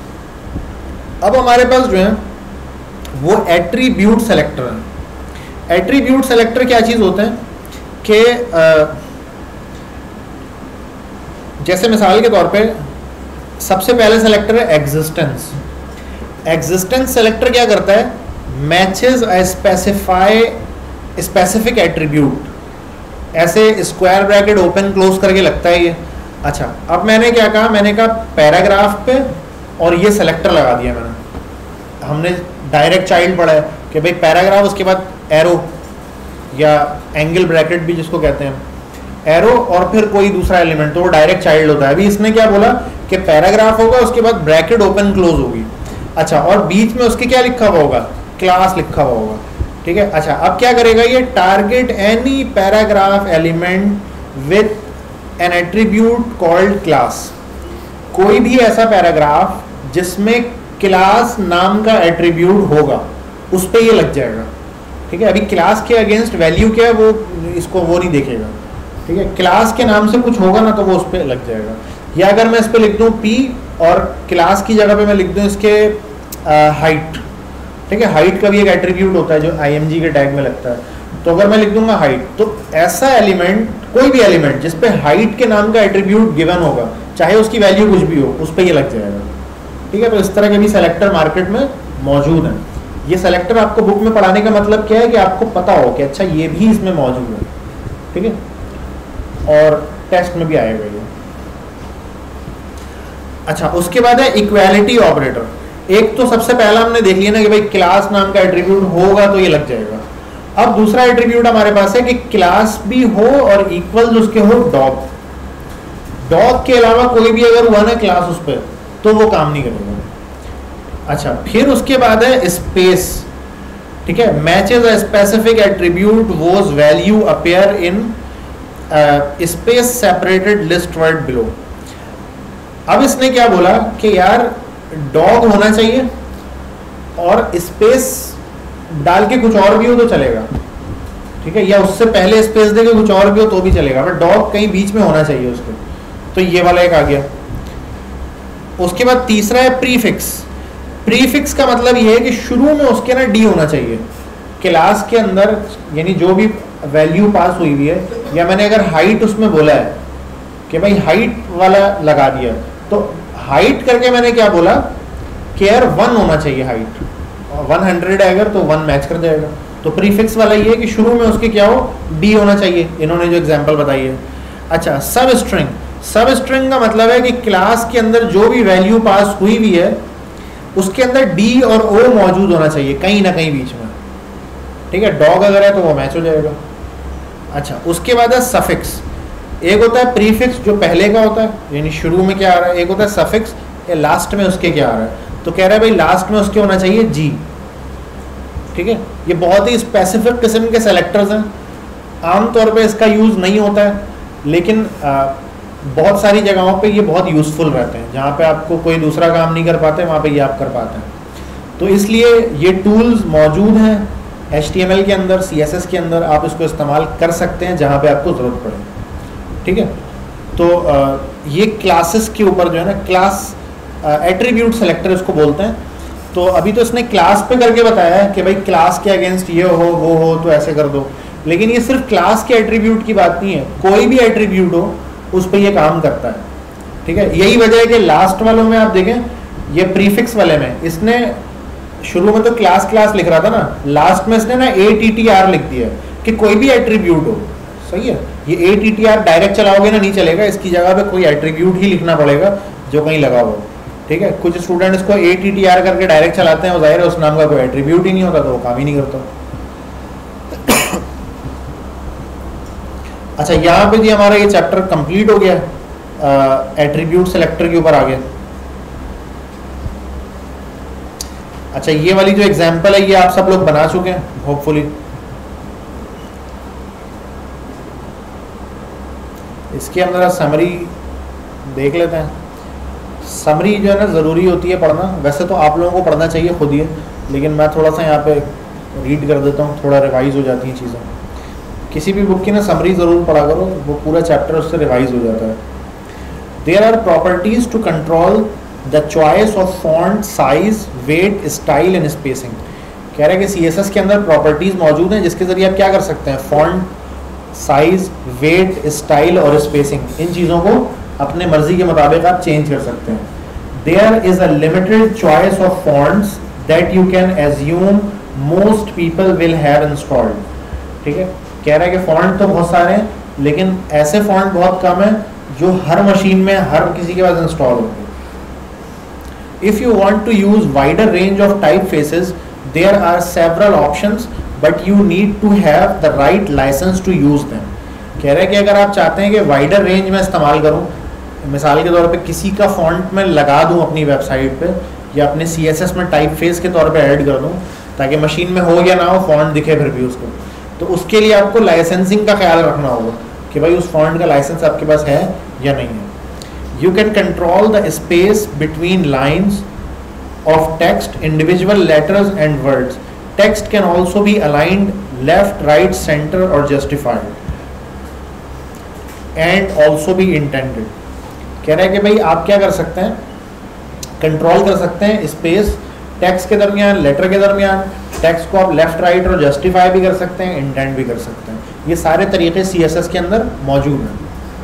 अब हमारे पास जो है वो एट्रीब्यूट सेलेक्टर है। एट्रीब्यूट सेलेक्टर क्या चीज़ होते हैं कि जैसे मिसाल के तौर पे सबसे पहले सेलेक्टर है एग्जिस्टेंस। एग्जिस्टेंस सेलेक्टर क्या करता है, matches a specify specific attribute, ऐसे स्क्वायर ब्रैकेट ओपन क्लोज करके लगता है ये। अच्छा, अब मैंने क्या कहा, मैंने कहा पैराग्राफ पे और ये सेलेक्टर लगा दिया मैंने। हमने डायरेक्ट चाइल्ड पढ़ा है कि भाई पैराग्राफ, उसके बाद एरो या एंगल ब्रैकेट भी जिसको कहते हैं, एरो और फिर कोई दूसरा एलिमेंट, तो वो डायरेक्ट चाइल्ड होता है। अभी इसने क्या बोला कि पैराग्राफ होगा, उसके बाद ब्रैकेट ओपन क्लोज होगी। अच्छा, और बीच में उसके क्या लिखा हुआ होगा, क्लास लिखा हुआ होगा। ठीक है। अच्छा, अब क्या करेगा ये, target any paragraph element with an attribute called class. कोई भी ऐसा पैराग्राफ जिसमें क्लास नाम का एट्रीब्यूट होगा उस पर ये लग जाएगा। ठीक है। अभी क्लास के अगेंस्ट वैल्यू क्या है वो इसको वो नहीं देखेगा। ठीक है। क्लास के नाम से कुछ होगा ना तो वो उस पर लग जाएगा। या अगर मैं इस पर लिख दूँ पी और क्लास की जगह पे मैं लिख दूँ इसके हाइट। ठीक है। हाइट का भी एक एट्रीब्यूट होता है जो आईएमजी के टैग में लगता है। तो अगर मैं लिख दूंगा हाइट, तो ऐसा एलिमेंट, कोई भी एलिमेंट जिस पे हाइट के नाम का एट्रीब्यूट गिवन होगा, चाहे उसकी वैल्यू कुछ भी हो, उस पर ये लग जाएगा। ठीक है। तो इस तरह के भी सेलेक्टर मार्केट में मौजूद हैं। ये सेलेक्टर आपको बुक में पढ़ाने का मतलब क्या है कि आपको पता हो कि अच्छा ये भी इसमें मौजूद है। ठीक है। और टेस्ट में भी आएगा ये। अच्छा, उसके बाद है इक्वालिटी ऑपरेटर। एक तो सबसे पहला हमने देख लिया ना कि भाई क्लास नाम का एट्रीब्यूट होगा तो ये लग जाएगा। अब दूसरा एट्रीब्यूट हमारे पास है कि क्लास भी हो और इक्वल उसके हो डॉग। डॉग के अलावा कोई भी अगर हुआ ना क्लास उस पर, तो वो काम नहीं करेगा। अच्छा, फिर उसके बाद है स्पेस। ठीक है। Matches a specific attribute whose value appear in space separated list word below. अब इसने क्या बोला कि यार डॉग होना चाहिए और स्पेस डाल के कुछ और भी हो तो चलेगा। ठीक है। या उससे पहले स्पेस दे के कुछ और भी हो तो भी चलेगा, बट डॉग कहीं बीच में होना चाहिए उसके। तो ये वाला एक आ गया। उसके बाद तीसरा है प्रीफिक्स। प्रीफिक्स का मतलब ये है कि शुरू में उसके ना डी होना चाहिए क्लास के अंदर, यानी जो भी वैल्यू पास हुई हुई है। या मैंने अगर हाइट उसमें बोला है कि भाई हाइट वाला लगा दिया, तो हाइट करके मैंने क्या बोला कि यार वन होना चाहिए हाइट, वन हंड्रेड है अगर तो वन मैच कर जाएगा। तो प्रीफिक्स वाला ये है कि शुरू में उसके क्या हो, डी होना चाहिए। इन्होंने जो एग्जांपल बताई है। अच्छा, सब स्ट्रिंग। सब स्ट्रिंग का मतलब है कि क्लास के अंदर जो भी वैल्यू पास हुई हुई है उसके अंदर डी और ओ मौजूद होना चाहिए कहीं ना कहीं बीच में। ठीक है। डॉग अगर है तो वो मैच हो जाएगा। अच्छा, उसके बाद है सफिक्स। एक होता है प्रीफिक्स जो पहले का होता है यानी शुरू में क्या आ रहा है, एक होता है सफिक्स या लास्ट में उसके क्या आ रहा है। तो कह रहा है भाई लास्ट में उसके होना चाहिए जी। ठीक है। ये बहुत ही स्पेसिफिक किस्म के सेलेक्टर्स हैं। आमतौर पे इसका यूज़ नहीं होता है, लेकिन आ, बहुत सारी जगहों पे ये बहुत यूज़फुल रहते हैं। जहाँ पे आपको कोई दूसरा काम नहीं कर पाते वहाँ पे ये आप कर पाते हैं। तो इसलिए ये टूल्स मौजूद हैं एच टी एम एल के अंदर, सी एस एस के अंदर। आप इसको इस्तेमाल कर सकते हैं जहाँ पे आपको ज़रूरत पड़े। ठीक है। तो आ, ये क्लासेस के ऊपर जो है ना, क्लास एट्रीब्यूट सेलेक्टर इसको बोलते हैं। तो अभी तो इसने क्लास पे करके बताया है कि भाई क्लास के अगेंस्ट ये हो वो हो तो ऐसे कर दो, लेकिन ये सिर्फ क्लास के एट्रीब्यूट की बात नहीं है। कोई भी एट्रीब्यूट हो उस पर ये काम करता है। ठीक है। यही वजह है कि लास्ट वालों में आप देखें, ये प्रीफिक्स वाले में इसने शुरू में तो क्लास क्लास लिख रहा था ना, लास्ट में इसने ना ए टी टी आर लिख दिया कि कोई भी एट्रीब्यूट हो। सही है। ये A T T R direct चलाओगे ना नहीं चलेगा, इसकी जगह पे कोई एट्रीब्यूट ही लिखना पड़ेगा जो कहीं लगा हो। ठीक है। कुछ स्टूडेंट इसको ए टी टी आर करके डायरेक्ट चलाते हैं, वो जाहिर है उस नाम का कोई एट्रीब्यूट ही नहीं होता तो वो काम ही नहीं करता। अच्छा, यहाँ पे जी हमारा ये चैप्टर कंप्लीट हो गया, एट्रीब्यूट सेलेक्टर के ऊपर आ गया। अच्छा, ये वाली जो एग्जांपल है ये आप सब लोग बना चुके हैं होपफुली। इसके अंदर समरी देख लेते हैं। समरी जो है ना ज़रूरी होती है पढ़ना। वैसे तो आप लोगों को पढ़ना चाहिए खुद ही, लेकिन मैं थोड़ा सा यहाँ पे रीड कर देता हूँ, थोड़ा रिवाइज हो जाती हैं चीज़ें। किसी भी बुक की ना समरी ज़रूर पढ़ा करो, वो पूरा चैप्टर उससे रिवाइज हो जाता है। There are properties to control the choice of font size, weight, style and spacing. कह रहे हैं कि सी एस एस के अंदर प्रॉपर्टीज़ मौजूद हैं जिसके ज़रिए आप क्या कर सकते हैं, फॉन्ट साइज, वेट, स्टाइल और स्पेसिंग, इन चीज़ों को अपने मर्जी के मुताबिक आप चेंज कर सकते हैं. There is a limited choice of fonts that you can assume most people will have installed. ठीक है, कह रहा है कि फॉन्ट तो बहुत सारे हैं लेकिन ऐसे फॉन्ट बहुत कम है जो हर मशीन में हर किसी के पास इंस्टॉल होंगे. If you want to use wider range of type faces there are several options but you need to have the right licence to use them. कह रहे हैं कि अगर आप चाहते हैं कि वाइडर रेंज में इस्तेमाल करूं, मिसाल के तौर पे किसी का फॉन्ट में लगा दूं अपनी वेबसाइट पे या अपने सी एस एस में टाइप फेस के तौर पे ऐड कर दूं ताकि मशीन में हो या ना हो फॉन्ट दिखे फिर भी उसको, तो उसके लिए आपको लाइसेंसिंग का ख्याल रखना होगा कि भाई उस फॉन्ट का लाइसेंस आपके पास है या नहीं है. You can control the space between lines of text, individual letters and words. Text can also be aligned left, right, centre और justified and also be intended. कह रहा है कि भाई आप क्या कर सकते हैं, कंट्रोल कर सकते हैं स्पेस टेक्स्ट के दरमियान, लेटर के दरमियान. टेक्स्ट को आप लेफ्ट, राइट और जस्टिफाई भी कर सकते हैं, इंटेंड भी कर सकते हैं. ये सारे तरीके सी एस एस के अंदर मौजूद हैं.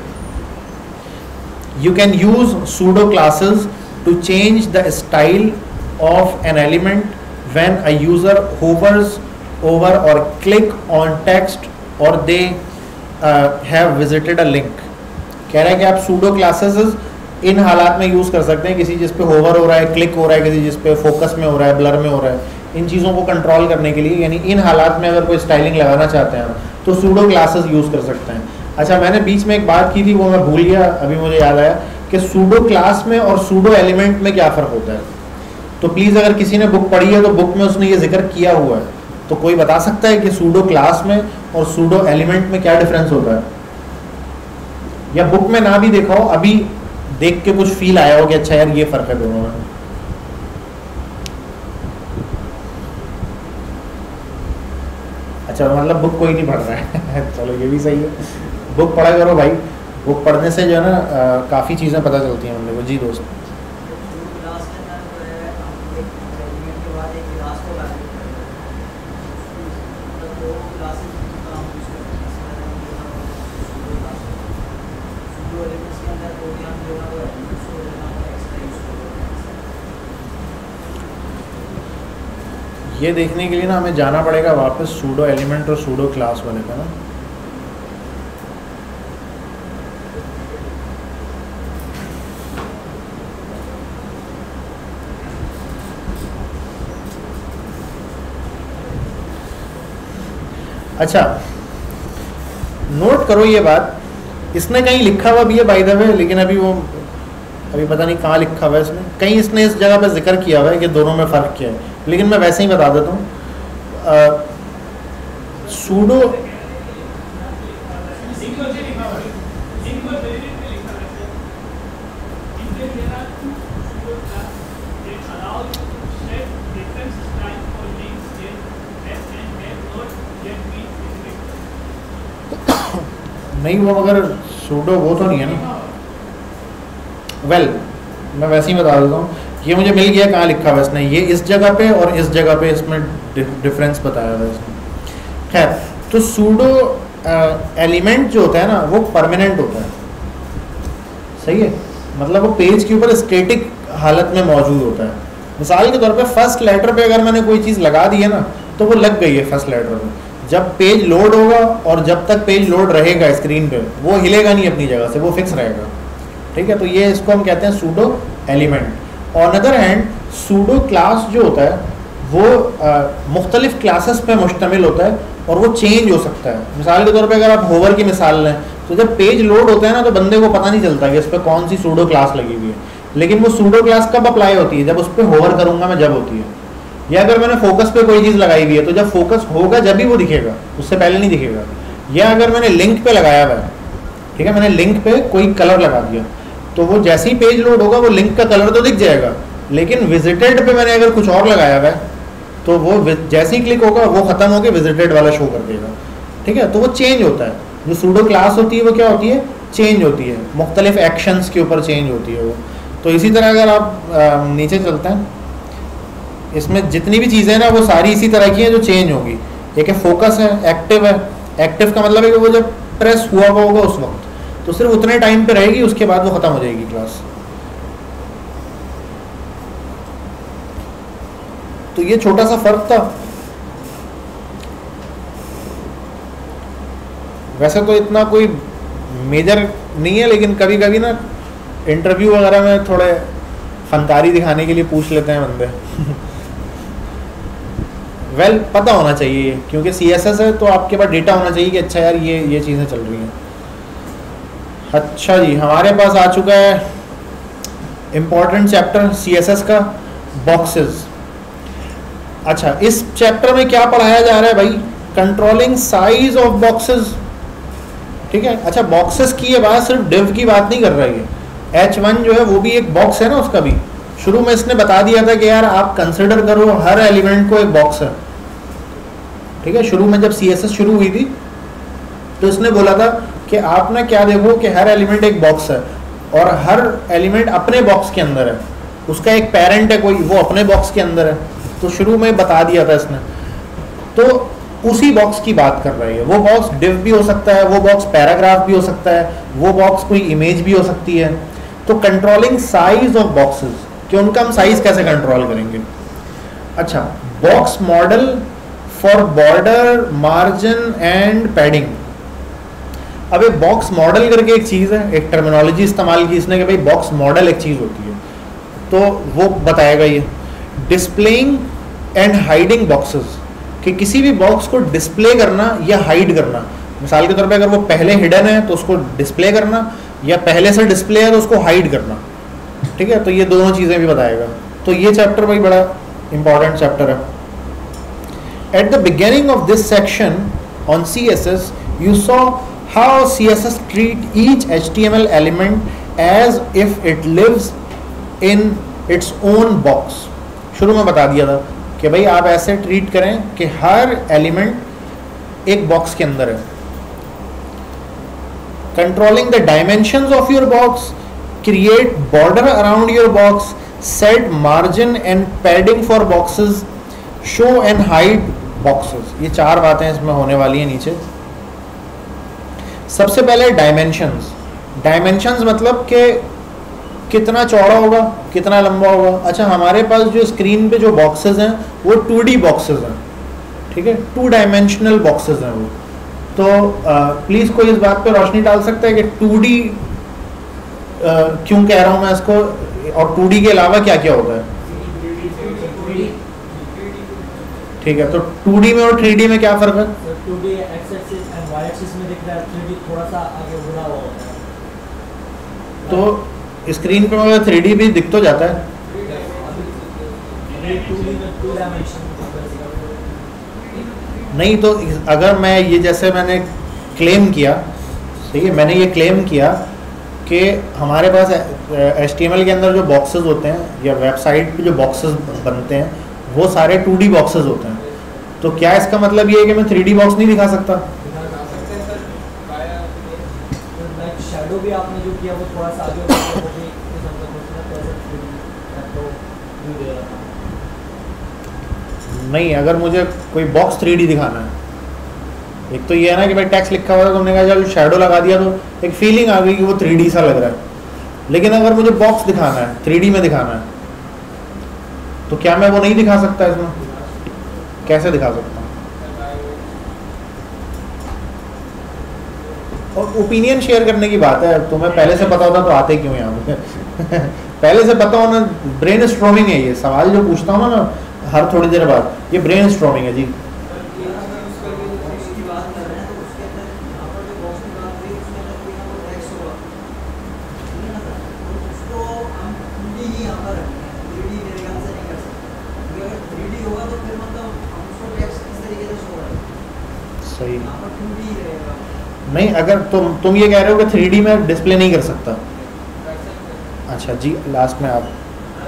You can use pseudo classes to change the style of an element when a user hovers over और क्लिक ऑन टेक्स्ट और they have visited a link. कह रहा है कि आप सूडो क्लासेस इन हालात में यूज़ कर सकते हैं, किसी जिस पे होवर हो रहा है, क्लिक हो रहा है, किसी जिस पे फोकस में हो रहा है, ब्लर में हो रहा है, इन चीज़ों को कंट्रोल करने के लिए. यानी इन हालात में अगर कोई स्टाइलिंग लगाना चाहते हैं तो सूडो क्लासेस यूज़ कर सकते हैं. अच्छा, मैंने बीच में एक बात की थी वो मैं भूल गया, अभी मुझे याद आया कि सूडो क्लास में और सूडो एलिमेंट में क्या फ़र्क होता है. तो प्लीज़ अगर किसी ने बुक पढ़ी है तो बुक में उसने ये जिक्र किया हुआ है, तो कोई बता सकता है कि सूडो क्लास में और सूडो एलिमेंट में क्या डिफरेंस होता है, या बुक में ना भी देखा हो, अभी देख के कुछ फील आया हो कि अच्छा यार ये फ़र्क है दोनों में. अच्छा, मतलब बुक कोई नहीं पढ़ रहा है चलो ये भी सही है, बुक पढ़ा करो भाई. बुक पढ़ने से जो है ना काफ़ी चीज़ें पता चलती हैं हम लोगों को. जी दोस्त, ये देखने के लिए ना हमें जाना पड़ेगा वापस सूडो एलिमेंट और सूडो क्लास वाले का ना. अच्छा, नोट करो ये बात, इसने कहीं लिखा हुआ भी है बाय द वे, लेकिन अभी वो अभी पता नहीं कहाँ लिखा हुआ है इसने, कहीं इसने इस जगह पर जिक्र किया हुआ है कि दोनों में फ़र्क क्या है, लेकिन मैं वैसे ही बता देता हूँ. सूडो नहीं, वो मगर सूडो वो तो नहीं है ना. वेल well, मैं वैसे ही बता देता हूँ, ये मुझे मिल गया कहाँ लिखा हुआ इसने, ये इस जगह पे और इस जगह पे इसमें डिफरेंस बताया हुआ है इसने. खैर, तो सूडो एलिमेंट जो होता है ना वो परमानेंट होता है, सही है, मतलब वो पेज के ऊपर स्टैटिक हालत में मौजूद होता है. मिसाल के तौर पे फर्स्ट लेटर पे अगर मैंने कोई चीज़ लगा दी है ना तो वो लग गई है फर्स्ट लेटर पे. जब पेज लोड होगा और जब तक पेज लोड रहेगा स्क्रीन पे वो हिलेगा नहीं अपनी जगह से, वो फिक्स रहेगा. ठीक है, तो ये इसको हम कहते हैं pseudo element. On other hand pseudo class जो होता है वो मुख्तलिफ क्लासेस पे मुश्तमिल होता है और वो चेंज हो सकता है. मिसाल के तौर पे अगर आप होवर की मिसाल लें तो जब पेज लोड होता है ना तो बंदे को पता नहीं चलता कि इस पर कौन सी सूडो क्लास लगी हुई है, लेकिन वो सूडो क्लास कब अप्लाई होती है, जब उस पर होवर करूँगा मैं जब होती है. या अगर मैंने फोकस पे कोई चीज़ लगाई हुई है तो जब फोकस होगा जब ही वो दिखेगा, उससे पहले नहीं दिखेगा. या अगर मैंने लिंक पे लगाया हुआ है, ठीक है, मैंने लिंक पे कोई कलर लगा दिया तो वो जैसे ही पेज लोड होगा वो लिंक का कलर तो दिख जाएगा, लेकिन विजिटेड पे मैंने अगर कुछ और लगाया हुआ है तो वो जैसे ही क्लिक होगा वो ख़त्म होकर विजिटेड वाला शो कर देगा. ठीक है, तो वो चेंज होता है. जो सूडो क्लास होती है वो क्या होती है, चेंज होती है, मुख्तलिफ एक्शंस के ऊपर चेंज होती है वो. तो इसी तरह अगर आप नीचे चलते हैं इसमें जितनी भी चीज़ें हैं ना वो सारी इसी तरह की हैं जो चेंज होंगी। एक है फोकस है, एक्टिव है। एक्टिव का मतलब है कि वो जब प्रेस हुआ हुआ होगा उस वक्त तो सिर्फ उतने टाइम पे रहेगी, उसके बाद वो ख़त्म हो जाएगी क्लास। तो ये छोटा सा फ़र्क था। वैसे तो इतना कोई मेजर नहीं है, लेकिन कभी कभी ना इंटरव्यू वगैरह में थोड़े फनकारी दिखाने के लिए पूछ लेते हैं बंदे। वेल well, पता होना चाहिए क्योंकि सी एस एस है तो आपके पास डेटा होना चाहिए कि अच्छा यार ये ये चीज़ें चल रही हैं। अच्छा जी, हमारे पास आ चुका है important chapter C S S का, बॉक्सेस। अच्छा, इस चैप्टर में क्या पढ़ाया जा रहा है भाई? Controlling size of boxes. ठीक है। अच्छा, बॉक्सेस की ये बात सिर्फ डिव की बात नहीं कर रही है। एच वन जो है वो भी एक बॉक्स है ना, उसका भी शुरू में इसने बता दिया था कि यार आप कंसिडर करो हर एलिमेंट को एक बॉक्स है। ठीक है। शुरू में जब सी एस एस शुरू हुई थी तो इसने बोला था कि आप ना क्या देखो कि हर एलिमेंट एक बॉक्स है और हर एलिमेंट अपने बॉक्स के अंदर है, उसका एक पेरेंट है कोई, वो अपने बॉक्स के अंदर है। तो शुरू में बता दिया था इसने। तो उसी बॉक्स की बात कर रही है। वो बॉक्स डिव भी हो सकता है, वो बॉक्स पैराग्राफ भी हो सकता है, वो बॉक्स कोई इमेज भी हो सकती है। तो कंट्रोलिंग साइज ऑफ बॉक्सेस, कि उनका हम साइज कैसे कंट्रोल करेंगे। अच्छा, box model for border, margin and padding. अब एक बॉक्स मॉडल करके एक चीज़ है, एक टर्मिनोलॉजी इस्तेमाल की इसने कि भाई बॉक्स मॉडल एक चीज़ होती है, तो वो बताएगा ये। डिस्प्लेइंग एंड हाइडिंग बॉक्सेस, कि किसी भी बॉक्स को डिस्प्ले करना या हाइड करना। मिसाल के तौर पे अगर वो पहले हिडन है तो उसको डिस्प्ले करना, या पहले से डिस्प्ले है तो उसको हाइड करना। ठीक है। तो ये दोनों चीज़ें भी बताएगा। तो ये चैप्टर भाई बड़ा इंपॉर्टेंट चैप्टर है। At the beginning of this section on C S S you saw how C S S treat each H T M L element as if it lives in its own box. शुरू में बता दिया था कि भाई आप ऐसे ट्रीट करें कि हर एलिमेंट एक बॉक्स के अंदर है। Controlling the dimensions of your box, create border around your box, set margin and padding for boxes, show and hide boxes. ये चार बातें इसमें होने वाली हैं नीचे। सबसे पहले डायमेंशंस। डायमेंशंस मतलब कि कितना चौड़ा होगा, कितना लंबा होगा। अच्छा, हमारे पास जो स्क्रीन पे जो बॉक्सेस हैं वो टू डी बॉक्सेस हैं। ठीक है, टू डायमेंशनल बॉक्सेस हैं वो। तो प्लीज़ कोई इस बात पे रोशनी डाल सकता है कि टू डी क्यों कह रहा हूँ मैं इसको, और टू डी के अलावा क्या क्या होता है। ठीक है, तो टू डी में और थ्री डी में क्या फ़र्क है? Two D X axis and Y axis में दिख रहा है, थ्री डी थोड़ा सा आगे बढ़ा हुआ होता है। तो स्क्रीन पे मगर थ्री डी भी दिख तो जाता है। नहीं तो अगर मैं ये जैसे मैंने क्लेम किया, ठीक है, मैंने ये क्लेम किया कि हमारे पास एच टी एम एल के अंदर जो बॉक्सेस होते हैं या वेबसाइट पे जो बॉक्सेस बनते हैं वो सारे टू डी बॉक्सेस होते हैं, तो क्या इसका मतलब ये है कि मैं थ्री डी बॉक्स नहीं दिखा सकता? शैडो भी आपने जो किया वो थोड़ा सा आगे वो भी नहीं, अगर मुझे कोई बॉक्स थ्री डी दिखाना है, एक तो ये है ना कि भाई टेक्स्ट लिखा हुआ है, तुमने कहा चलो शैडो लगा दिया तो एक फीलिंग आ गई कि वो थ्री डी सा लग रहा है। लेकिन अगर मुझे बॉक्स दिखाना है, थ्री डी में दिखाना है, तो क्या मैं वो नहीं दिखा सकता इसमें? कैसे दिखा सकता हूँ? और ओपिनियन शेयर करने की बात है, तुम्हें पहले से पता होता तो आते क्यों यहाँ पे? पहले से पता होना, ब्रेन स्ट्रॉमिंग है ये सवाल जो पूछता हूँ ना हर थोड़ी देर बाद, ये ब्रेन स्ट्रॉमिंग है जी। सही नहीं, अगर तुम तुम ये कह रहे हो कि थ्री डी में डिस्प्ले नहीं कर सकता। अच्छा जी, लास्ट में आप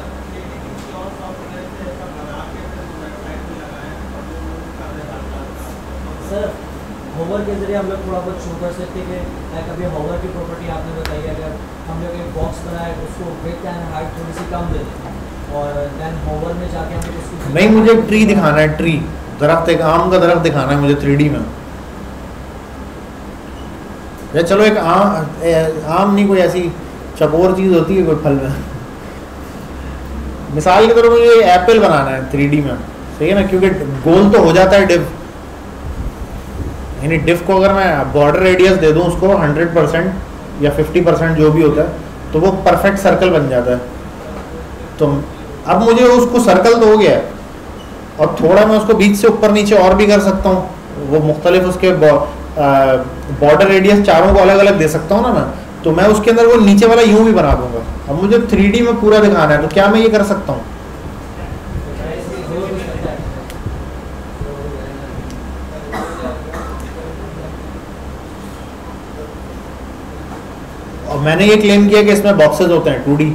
सर होवर के जरिए हम लोग थोड़ा बहुत शो कर सकते हैं कि कभी होवर की प्रॉपर्टी आपने बताई, अगर हम लोग एक बॉक्स बनाए उसको विड्थ एंड हाइट थोड़ी सी कम दे दें और देन होवर में जाके हमें उसकी नहीं, मुझे ट्री दिखाना है, ट्री दरख्त, एक आम का दरख्त दिखाना है मुझे थ्री डी में। या चलो एक आम, आम नहीं, कोई ऐसी चकोर चीज़ होती है कोई फल में, मिसाल के तौर पर मुझे एप्पल बनाना है थ्री डी में, सही है ना, क्योंकि गोल तो हो जाता है डिव, यानी डिव को अगर मैं बॉर्डर रेडियस दे दूं उसको हंड्रेड परसेंट या फिफ्टी परसेंट जो भी होता है, तो वो परफेक्ट सर्कल बन जाता है। तो अब मुझे उसको सर्कल तो हो गया है, और थोड़ा मैं उसको बीच से ऊपर नीचे और भी कर सकता हूँ, वो मुख्तलिफ उसके बॉर्डर रेडियस चारों को अलग अलग दे सकता हूँ ना मैं, तो मैं उसके अंदर वो नीचे वाला यूं भी बना दूंगा। अब मुझे थ्री डी में पूरा दिखाना है, तो क्या मैं ये कर सकता हूँ? और मैंने ये क्लेम किया कि इसमें बॉक्सेस होते हैं टू डी,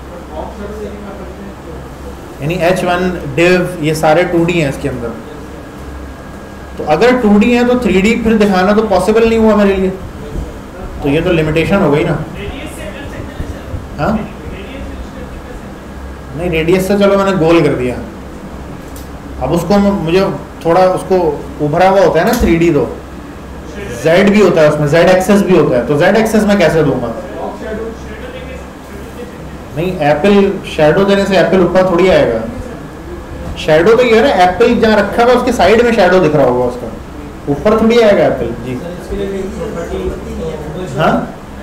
यानी एच वन डिव ये सारे टू डी हैं इसके अंदर। तो अगर टू डी है तो थ्री डी फिर दिखाना तो पॉसिबल नहीं हुआ मेरे लिए, तो ये तो लिमिटेशन हो गई ना। हाँ नहीं, रेडियस से चलो मैंने गोल कर दिया, अब उसको मुझे थोड़ा उसको उभरा हुआ होता है ना थ्री डी, तो जेड भी होता है उसमें, जेड एक्सेस भी होता है, तो जेड एक्सेस में कैसे दूंगा? नहीं, एप्पल शैडो देने से एप्पल ऊपर थोड़ी आएगा, शैडो तो ये है ना, एप्पल जहाँ रखा हुआ उसके साइड में शैडो दिख रहा होगा उसका, ऊपर थोड़ी आएगा एप्पल जी। हाँ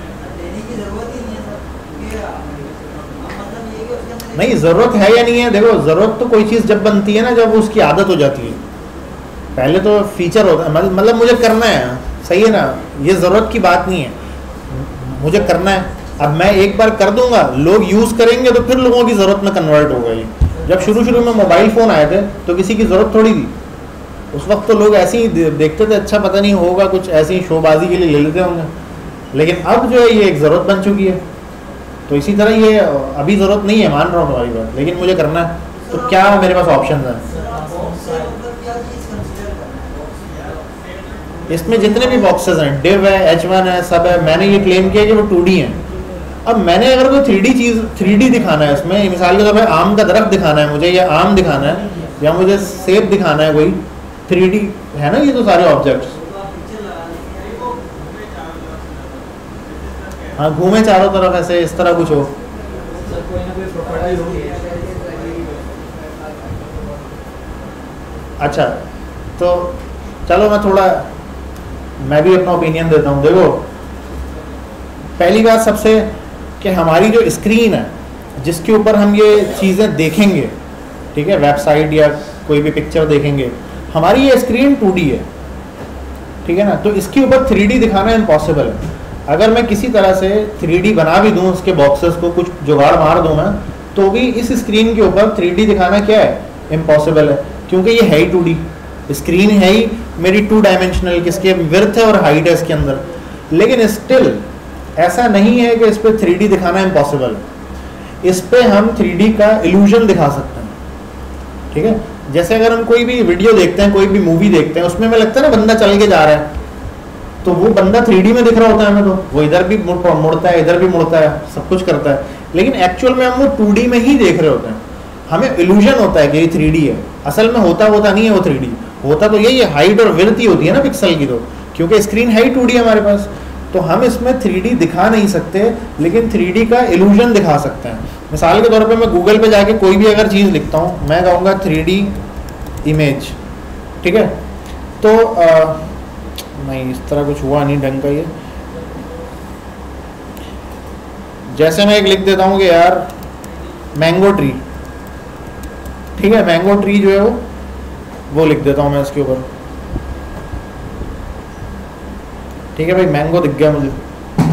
नहीं, ज़रूरत है या नहीं है, देखो ज़रूरत तो कोई चीज़ जब बनती है ना, जब उसकी आदत हो जाती है, पहले तो फीचर होता है, मतलब मुझे करना है, सही है ना, ये ज़रूरत की बात नहीं है, मुझे करना है। अब मैं एक बार कर दूंगा, लोग यूज़ करेंगे तो फिर लोगों की ज़रूरत में कन्वर्ट होगा ये। जब शुरू शुरू में मोबाइल फ़ोन आए थे तो किसी की ज़रूरत थोड़ी थी, उस वक्त तो लोग ऐसे ही देखते थे, अच्छा पता नहीं होगा कुछ, ऐसी ही शोबाजी के लिए ले लेते होंगे, लेकिन अब जो है ये एक ज़रूरत बन चुकी है। तो इसी तरह ये अभी ज़रूरत नहीं है, मान रहा हूँ तुम्हारी बात, लेकिन मुझे करना है, तो क्या मेरे पास ऑप्शन है? इसमें जितने भी बॉक्सेस हैं, डिव है, एच वन है, सब है, मैंने ये क्लेम किया कि वो टू डी हैं। अब मैंने अगर कोई थ्री डी चीज़ थ्री डी दिखाना है इसमें, मिसाल के तौर पर आम का दरख्त दिखाना है मुझे, या आम दिखाना है, या मुझे सेब दिखाना है, कोई थ्री डी है ना, ये तो सारे ऑब्जेक्ट्स। हाँ, घूमे चारों तरफ ऐसे, इस तरह कुछ हो। अच्छा, तो चलो मैं थोड़ा मैं भी अपना ओपिनियन देता हूँ। देखो, पहली बात सबसे कि हमारी जो स्क्रीन है जिसके ऊपर हम ये चीज़ें देखेंगे, ठीक है, वेबसाइट या कोई भी पिक्चर देखेंगे, हमारी ये स्क्रीन टू डी है, ठीक है ना, तो इसके ऊपर थ्री डी दिखाना इम्पॉसिबल है। अगर मैं किसी तरह से थ्री डी बना भी दूँ उसके बॉक्सेस को, कुछ जुगाड़ मार दूँ मैं, तो भी इस स्क्रीन के ऊपर थ्री डी दिखाना क्या है, इम्पॉसिबल है, क्योंकि ये है ही टू डी, स्क्रीन है ही मेरी टू डायमेंशनल, किसके विड्थ है और हाइट है इसके अंदर। लेकिन स्टिल ऐसा नहीं है कि इस पर थ्री डी दिखाना इम्पॉसिबल है, इस पर हम थ्री डी का इल्यूजन दिखा सकते हैं, ठीक है। जैसे अगर हम कोई भी वीडियो देखते हैं, कोई भी मूवी देखते हैं, उसमें हमें लगता है ना बंदा चल के जा रहा है, तो वो बंदा थ्री डी में दिख रहा होता है हमें, तो वो इधर भी मुड़, मुड़ता है, इधर भी मुड़ता है, सब कुछ करता है, लेकिन एक्चुअल में हम वो टू डी में ही देख रहे होते हैं। हमें इल्यूजन होता है कि ये थ्री डी है, असल में होता होता नहीं है वो थ्री डी, होता तो यही हाइट और विड्थ ही होती है ना पिक्सल की, तो क्योंकि स्क्रीन है ही टू डी हमारे पास, तो हम इसमें थ्री डी दिखा नहीं सकते, लेकिन थ्री डी का इल्यूजन दिखा सकते हैं। मिसाल के तौर पे मैं गूगल पे जाके कोई भी अगर चीज़ लिखता हूँ, मैं कहूँगा थ्री डी इमेज, ठीक है, तो आ, नहीं, इस तरह कुछ हुआ नहीं ढंग का ये। जैसे मैं एक लिख देता हूँ कि यार मैंगो ट्री, ठीक है, मैंगो ट्री जो है वो वो लिख देता हूँ मैं इसके ऊपर, ठीक है भाई, मैंगो दिख गया मुझे।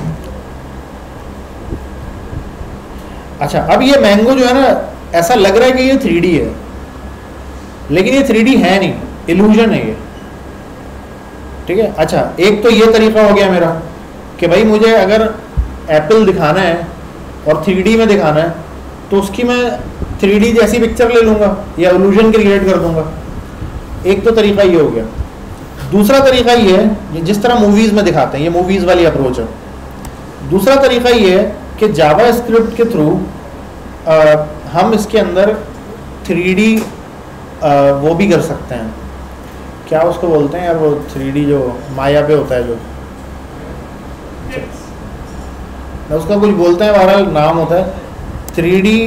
अच्छा, अब ये मैंगो जो है ना, ऐसा लग रहा है कि ये थ्री डी है, लेकिन ये थ्री डी है नहीं, इल्यूजन है ये, ठीक है। अच्छा, एक तो ये तरीका हो गया मेरा कि भाई मुझे अगर एप्पल दिखाना है और थ्री डी में दिखाना है, तो उसकी मैं थ्री डी जैसी पिक्चर ले लूँगा या इल्यूजन क्रिएट कर दूंगा। एक तो तरीका ये हो गया। दूसरा तरीका ये है, जिस तरह मूवीज़ में दिखाते हैं, ये मूवीज़ वाली अप्रोच है। दूसरा तरीका ये है कि जावा स्क्रिप्ट के थ्रू हम इसके अंदर थ्री डी वो भी कर सकते हैं, क्या उसको बोलते हैं यार, वो थ्री डी जो माया पे होता है जो, उसका कुछ बोलते हैं, बहरहाल नाम होता है थ्री डी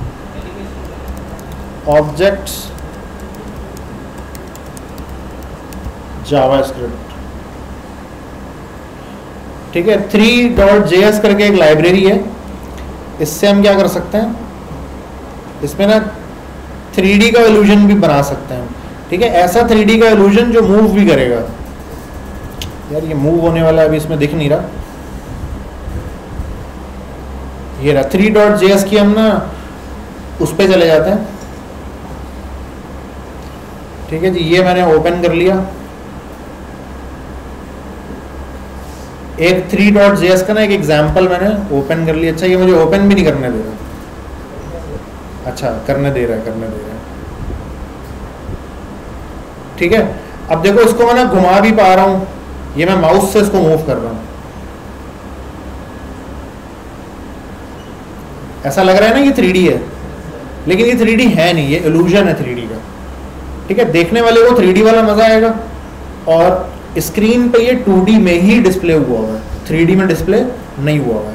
ऑब्जेक्ट्स जावास्क्रिप्ट। ठीक है, थ्री डॉट जे एस करके एक लाइब्रेरी है, इससे हम क्या कर सकते हैं, इसमें ना थ्री डी का इल्यूजन भी बना सकते हैं। ठीक है, ऐसा थ्री डी का इल्यूजन जो मूव भी करेगा। यार ये मूव होने वाला अभी इसमें दिख नहीं रहा, ये रहा थ्री डॉट जे एस की, हम ना उस पर चले जाते हैं। ठीक है जी, ये मैंने ओपन कर लिया, एक थ्री डॉट जे एस का ना एक एग्जाम्पल मैंने ओपन कर लिया। अच्छा ये मुझे ओपन भी नहीं करने दे रहा, अच्छा करने दे रहा है, करने दे रहा है। ठीक है, अब देखो इसको मैं ना घुमा भी पा रहा हूं, ये मैं माउस से इसको मूव कर रहा हूं, ऐसा लग रहा है ना ये थ्री डी है, लेकिन ये थ्री डी है नहीं, ये इल्यूजन है थ्री डी का। ठीक है, देखने वाले को थ्री डी वाला मजा आएगा, और स्क्रीन पे ये टू डी में ही डिस्प्ले हुआ हुआ है, थ्री डी में डिस्प्ले नहीं हुआ हुआ है।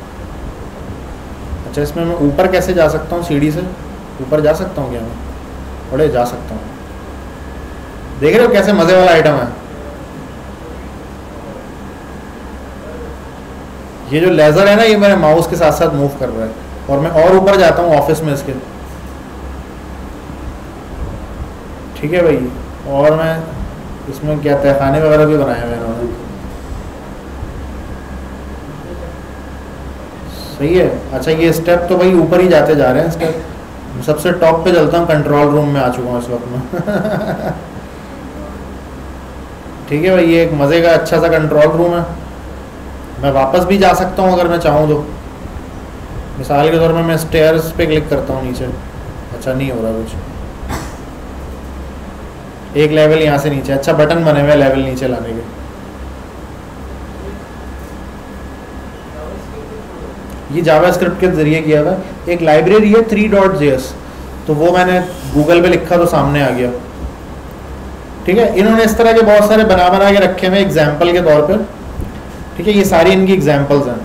अच्छा इसमें मैं ऊपर कैसे जा सकता हूँ, सीढ़ी से ऊपर जा सकता हूँ क्या मैं? बड़े जा सकता हूँ, देख रहे हो कैसे मजे वाला आइटम है। ये जो लेजर है ना, ये मेरे माउस के साथ साथ मूव कर रहा है, और मैं और ऊपर जाता हूँ ऑफिस में इसके। ठीक है भाई, और मैं इसमें क्या तहखाने वगैरह भी बनाए हुए इन्होंने, सही है। अच्छा ये स्टेप तो भाई ऊपर ही जाते जा रहे हैं स्टेप, सबसे टॉप पे चलता हूँ, कंट्रोल रूम में आ चुका हूँ इस वक्त में। ठीक है भाई, ये एक मज़े का अच्छा सा कंट्रोल रूम है, मैं वापस भी जा सकता हूँ अगर मैं चाहूँ तो। मिसाल के तौर पर मैं स्टेयर्स पे क्लिक करता हूँ नीचे, अच्छा नहीं हो रहा कुछ, एक लेवल यहाँ से नीचे, अच्छा बटन बने हुए लेवल नीचे लाने के। ये जावास्क्रिप्ट के जरिए किया हुआ, एक लाइब्रेरी है थ्री डॉट जे एस, तो वो मैंने गूगल पे लिखा तो सामने आ गया। ठीक है, इन्होंने इस तरह के बहुत सारे बना बना के रखे हुए एग्जाम्पल के तौर पर। ठीक है, ये सारी इनकी एग्जाम्पल्स हैं,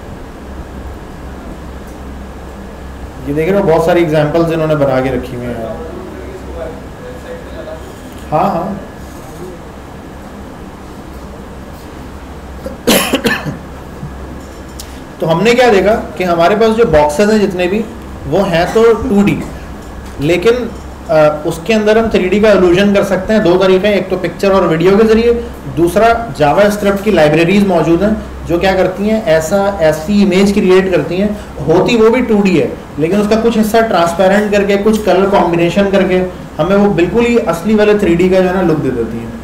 ये देख रहे हो बहुत सारी एग्जाम्पल्स इन्होंने बना के रखी हुई हैं। हाँ हाँ तो हमने क्या देखा कि हमारे पास जो बॉक्सेस हैं जितने भी, वो हैं तो टू डी, लेकिन आ, उसके अंदर हम थ्री डी का इल्यूजन कर सकते हैं। दो तरीके हैं, एक तो पिक्चर और वीडियो के जरिए, दूसरा जावास्क्रिप्ट की लाइब्रेरीज मौजूद हैं जो क्या करती हैं, ऐसा ऐसी इमेज क्रिएट करती हैं, होती वो भी टू डी है, लेकिन उसका कुछ हिस्सा ट्रांसपेरेंट करके, कुछ कलर कॉम्बिनेशन करके हमें वो बिल्कुल ही असली वाले थ्री डी का जो है ना लुक दे देती हैं।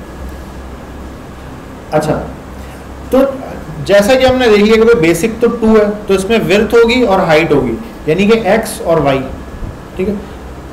अच्छा तो जैसा कि हमने देख लिया कि बेसिक तो टू है, तो इसमें विड्थ होगी और हाइट होगी, यानी कि एक्स और वाई। ठीक है,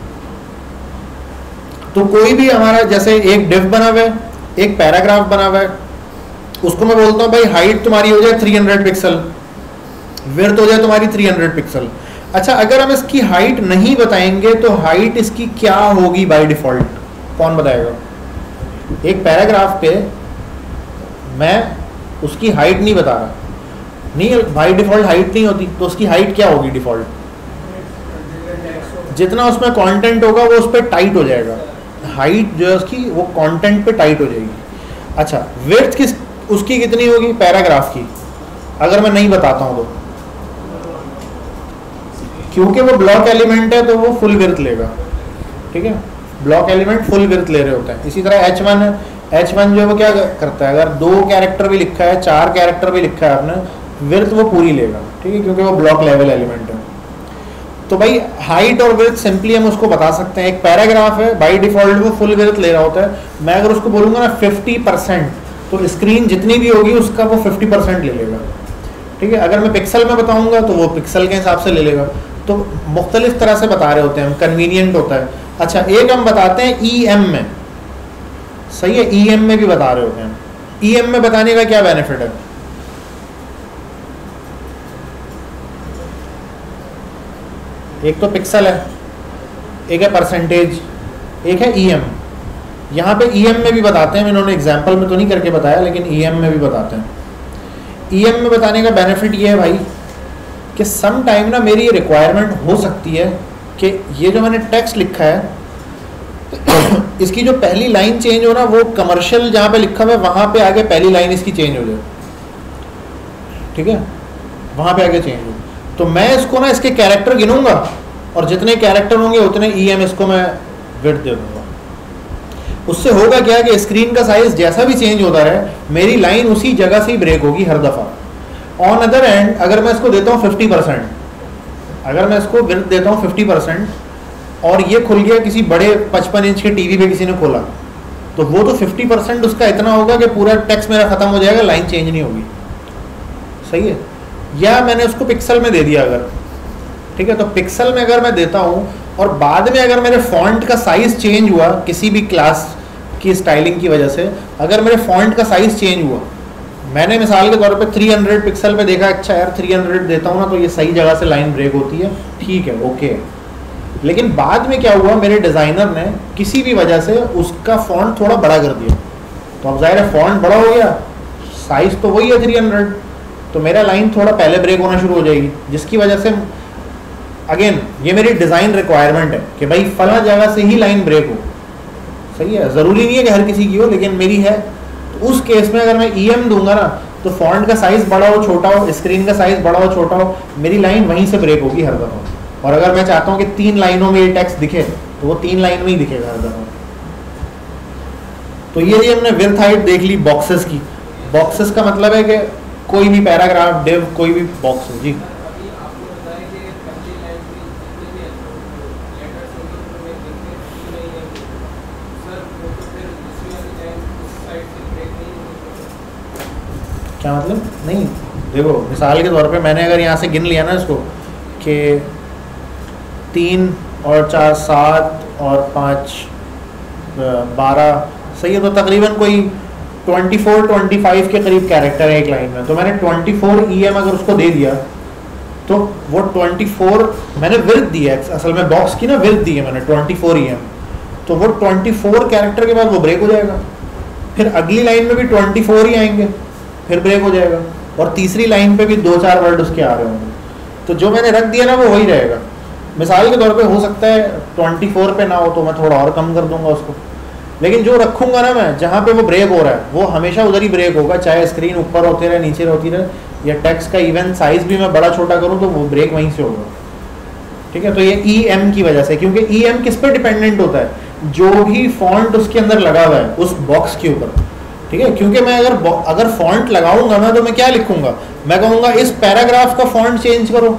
तो कोई भी हमारा जैसे एक डिव बना हुआ है, एक पैराग्राफ बना हुआ है, उसको मैं बोलता हूँ भाई हाइट तुम्हारी हो जाए थ्री हंड्रेड पिक्सल, विड्थ हो जाए तुम्हारी थ्री हंड्रेड पिक्सल। अच्छा अगर हम इसकी हाइट नहीं बताएंगे तो हाइट इसकी क्या होगी बाय डिफॉल्ट, कौन बताएगा? एक पैराग्राफ पे मैं उसकी हाइट नहीं बता रहा, नहीं बाय डिफॉल्ट हाइट नहीं होती, तो उसकी हाइट क्या होगी डिफॉल्ट? जितना उसमें कंटेंट होगा वो उस पर टाइट हो जाएगा, हाइट जो है उसकी वो कंटेंट पे टाइट हो जाएगी। अच्छा विड्थ किस उसकी कितनी होगी पैराग्राफ की, अगर मैं नहीं बताता हूं तो, क्योंकि वो ब्लॉक एलिमेंट है तो वो फुल विड्थ लेगा। ठीक है, ब्लॉक एलिमेंट फुल विड्थ ले रहे होते हैं। इसी तरह एच वन है, एच वन जो है वो क्या करता है, अगर दो कैरेक्टर भी लिखा है, चार कैरेक्टर भी लिखा है आपने, विड्थ वो पूरी लेगा। ठीक है, क्योंकि वो ब्लॉक लेवल एलिमेंट है। तो भाई हाइट और विड्थ सिंपली हम उसको बता सकते हैं। एक पैराग्राफ है बाय डिफॉल्ट वो फुल विड्थ ले रहा होता है, मैं अगर उसको बोलूंगा ना फिफ्टी परसेंट, तो स्क्रीन जितनी भी होगी उसका वो फिफ्टी परसेंट ले लेगा। ठीक है, अगर मैं पिक्सल में बताऊंगा तो वो पिक्सल के हिसाब से ले लेगा। तो मुख्तलिफ तरह से बता रहे होते हैं हम, कन्वीनियंट होता है। अच्छा एक हम बताते हैं ई एम में, सही है, ई एम में भी बता रहे होते हैं। ई एम में बताने का क्या बेनिफिट है? एक तो पिक्सल है, एक है परसेंटेज, एक है ई एम। यहाँ पे ई एम में भी बताते हैं, इन्होंने एग्जाम्पल में तो नहीं करके बताया लेकिन ई एम में भी बताते हैं। ई एम में बताने का बेनिफिट ये है भाई कि सम टाइम ना मेरी रिक्वायरमेंट हो सकती है कि ये जो मैंने टेक्स्ट लिखा है इसकी जो पहली लाइन चेंज हो ना, वो कमर्शियल जहाँ पे लिखा हुआ है वहाँ पे आगे पहली लाइन इसकी चेंज हो जाए, ठीक है, वहाँ पे आगे चेंज हो। तो मैं इसको ना इसके कैरेक्टर गिनूंगा और जितने कैरेक्टर होंगे उतने ई एम इसको मैं विड्थ दे दूंगा। उससे होगा क्या कि स्क्रीन का साइज जैसा भी चेंज होता रहे, मेरी लाइन उसी जगह से ही ब्रेक होगी हर दफ़ा। ऑन अदर एंड अगर मैं इसको देता हूँ फिफ्टी परसेंट, अगर मैं इसको विड्थ देता हूँ फिफ्टी परसेंट और ये खुल गया किसी बड़े पचपन इंच के टीवी पे किसी ने खोला, तो वो तो फिफ्टी परसेंट उसका इतना होगा कि पूरा टेक्स्ट मेरा खत्म हो जाएगा, लाइन चेंज नहीं होगी। सही है। या मैंने उसको पिक्सल में दे दिया अगर, ठीक है, तो पिक्सल में अगर मैं देता हूँ और बाद में अगर मेरे फॉन्ट का साइज चेंज हुआ किसी भी क्लास की स्टाइलिंग की वजह से, अगर मेरे फॉन्ट का साइज चेंज हुआ, मैंने मिसाल के तौर पे तीन सौ पिक्सल पे देखा, अच्छा यार तीन सौ देता हूँ ना तो ये सही जगह से लाइन ब्रेक होती है, ठीक है, ओके। लेकिन बाद में क्या हुआ, मेरे डिज़ाइनर ने किसी भी वजह से उसका फॉन्ट थोड़ा बड़ा कर दिया, तो अब जाहिर है फॉन्ट बड़ा हो गया, साइज तो वही है तीन सौ, तो मेरा लाइन थोड़ा पहले ब्रेक होना शुरू हो जाएगी, जिसकी वजह से अगेन ये मेरी डिज़ाइन रिक्वायरमेंट है कि भाई फला जगह से ही लाइन ब्रेक हो। सही है, ज़रूरी नहीं है कि हर किसी की हो, लेकिन मेरी है। तो उस केस में अगर मैं ई एम दूंगा ना, तो फॉन्ट का साइज़ बड़ा हो छोटा हो, स्क्रीन का साइज़ बड़ा हो छोटा हो, मेरी लाइन वहीं से ब्रेक होगी हर दफ़ा। और अगर मैं चाहता हूँ कि तीन लाइनों में ये टेक्स्ट दिखे, तो वो तीन लाइन में ही दिखेगा हर दफ़ा। तो ये जी हमने विड्थ हाइट देख ली बॉक्सेस की। बॉक्सेस का मतलब है कि कोई भी पैराग्राफ, डिव, कोई भी बॉक्स हो। जी क्या मतलब? नहीं, देखो मिसाल के तौर पे मैंने अगर यहाँ से गिन लिया ना इसको कि तीन और चार सात और पाँच बारह, सही है, तो तकरीबन कोई चौबीस पच्चीस के करीब कैरेक्टर है एक लाइन में। तो मैंने चौबीस ई एम अगर उसको दे दिया तो वो चौबीस मैंने विड्थ दी है, असल में बॉक्स की ना विड्थ दी है मैंने चौबीस ई एम, तो वो चौबीस कैरेक्टर के बाद वो ब्रेक हो जाएगा। फिर अगली लाइन में भी चौबीस ही आएंगे, फिर ब्रेक हो जाएगा, और तीसरी लाइन पे भी दो चार वर्ड उसके आ रहे होंगे। तो जो मैंने रख दिया ना वो वही रहेगा। मिसाल के तौर पे हो सकता है चौबीस पे ना हो तो मैं थोड़ा और कम कर दूंगा उसको, लेकिन जो रखूंगा ना मैं जहाँ पे वो ब्रेक हो रहा है वो हमेशा उधर ही ब्रेक होगा, चाहे स्क्रीन ऊपर होती रहे नीचे होती रहे, या टेक्स्ट का इवन साइज भी मैं बड़ा छोटा करूँ तो वो ब्रेक वहीं से होगा। ठीक है, तो ये ई एम की वजह से, क्योंकि ई एम किस पे डिपेंडेंट होता है, जो भी फॉन्ट उसके अंदर लगा हुआ है उस बॉक्स के ऊपर। ठीक है, क्योंकि मैं अगर अगर फॉन्ट लगाऊंगा ना तो मैं क्या लिखूंगा, मैं कहूँगा इस पैराग्राफ का फॉन्ट चेंज करो,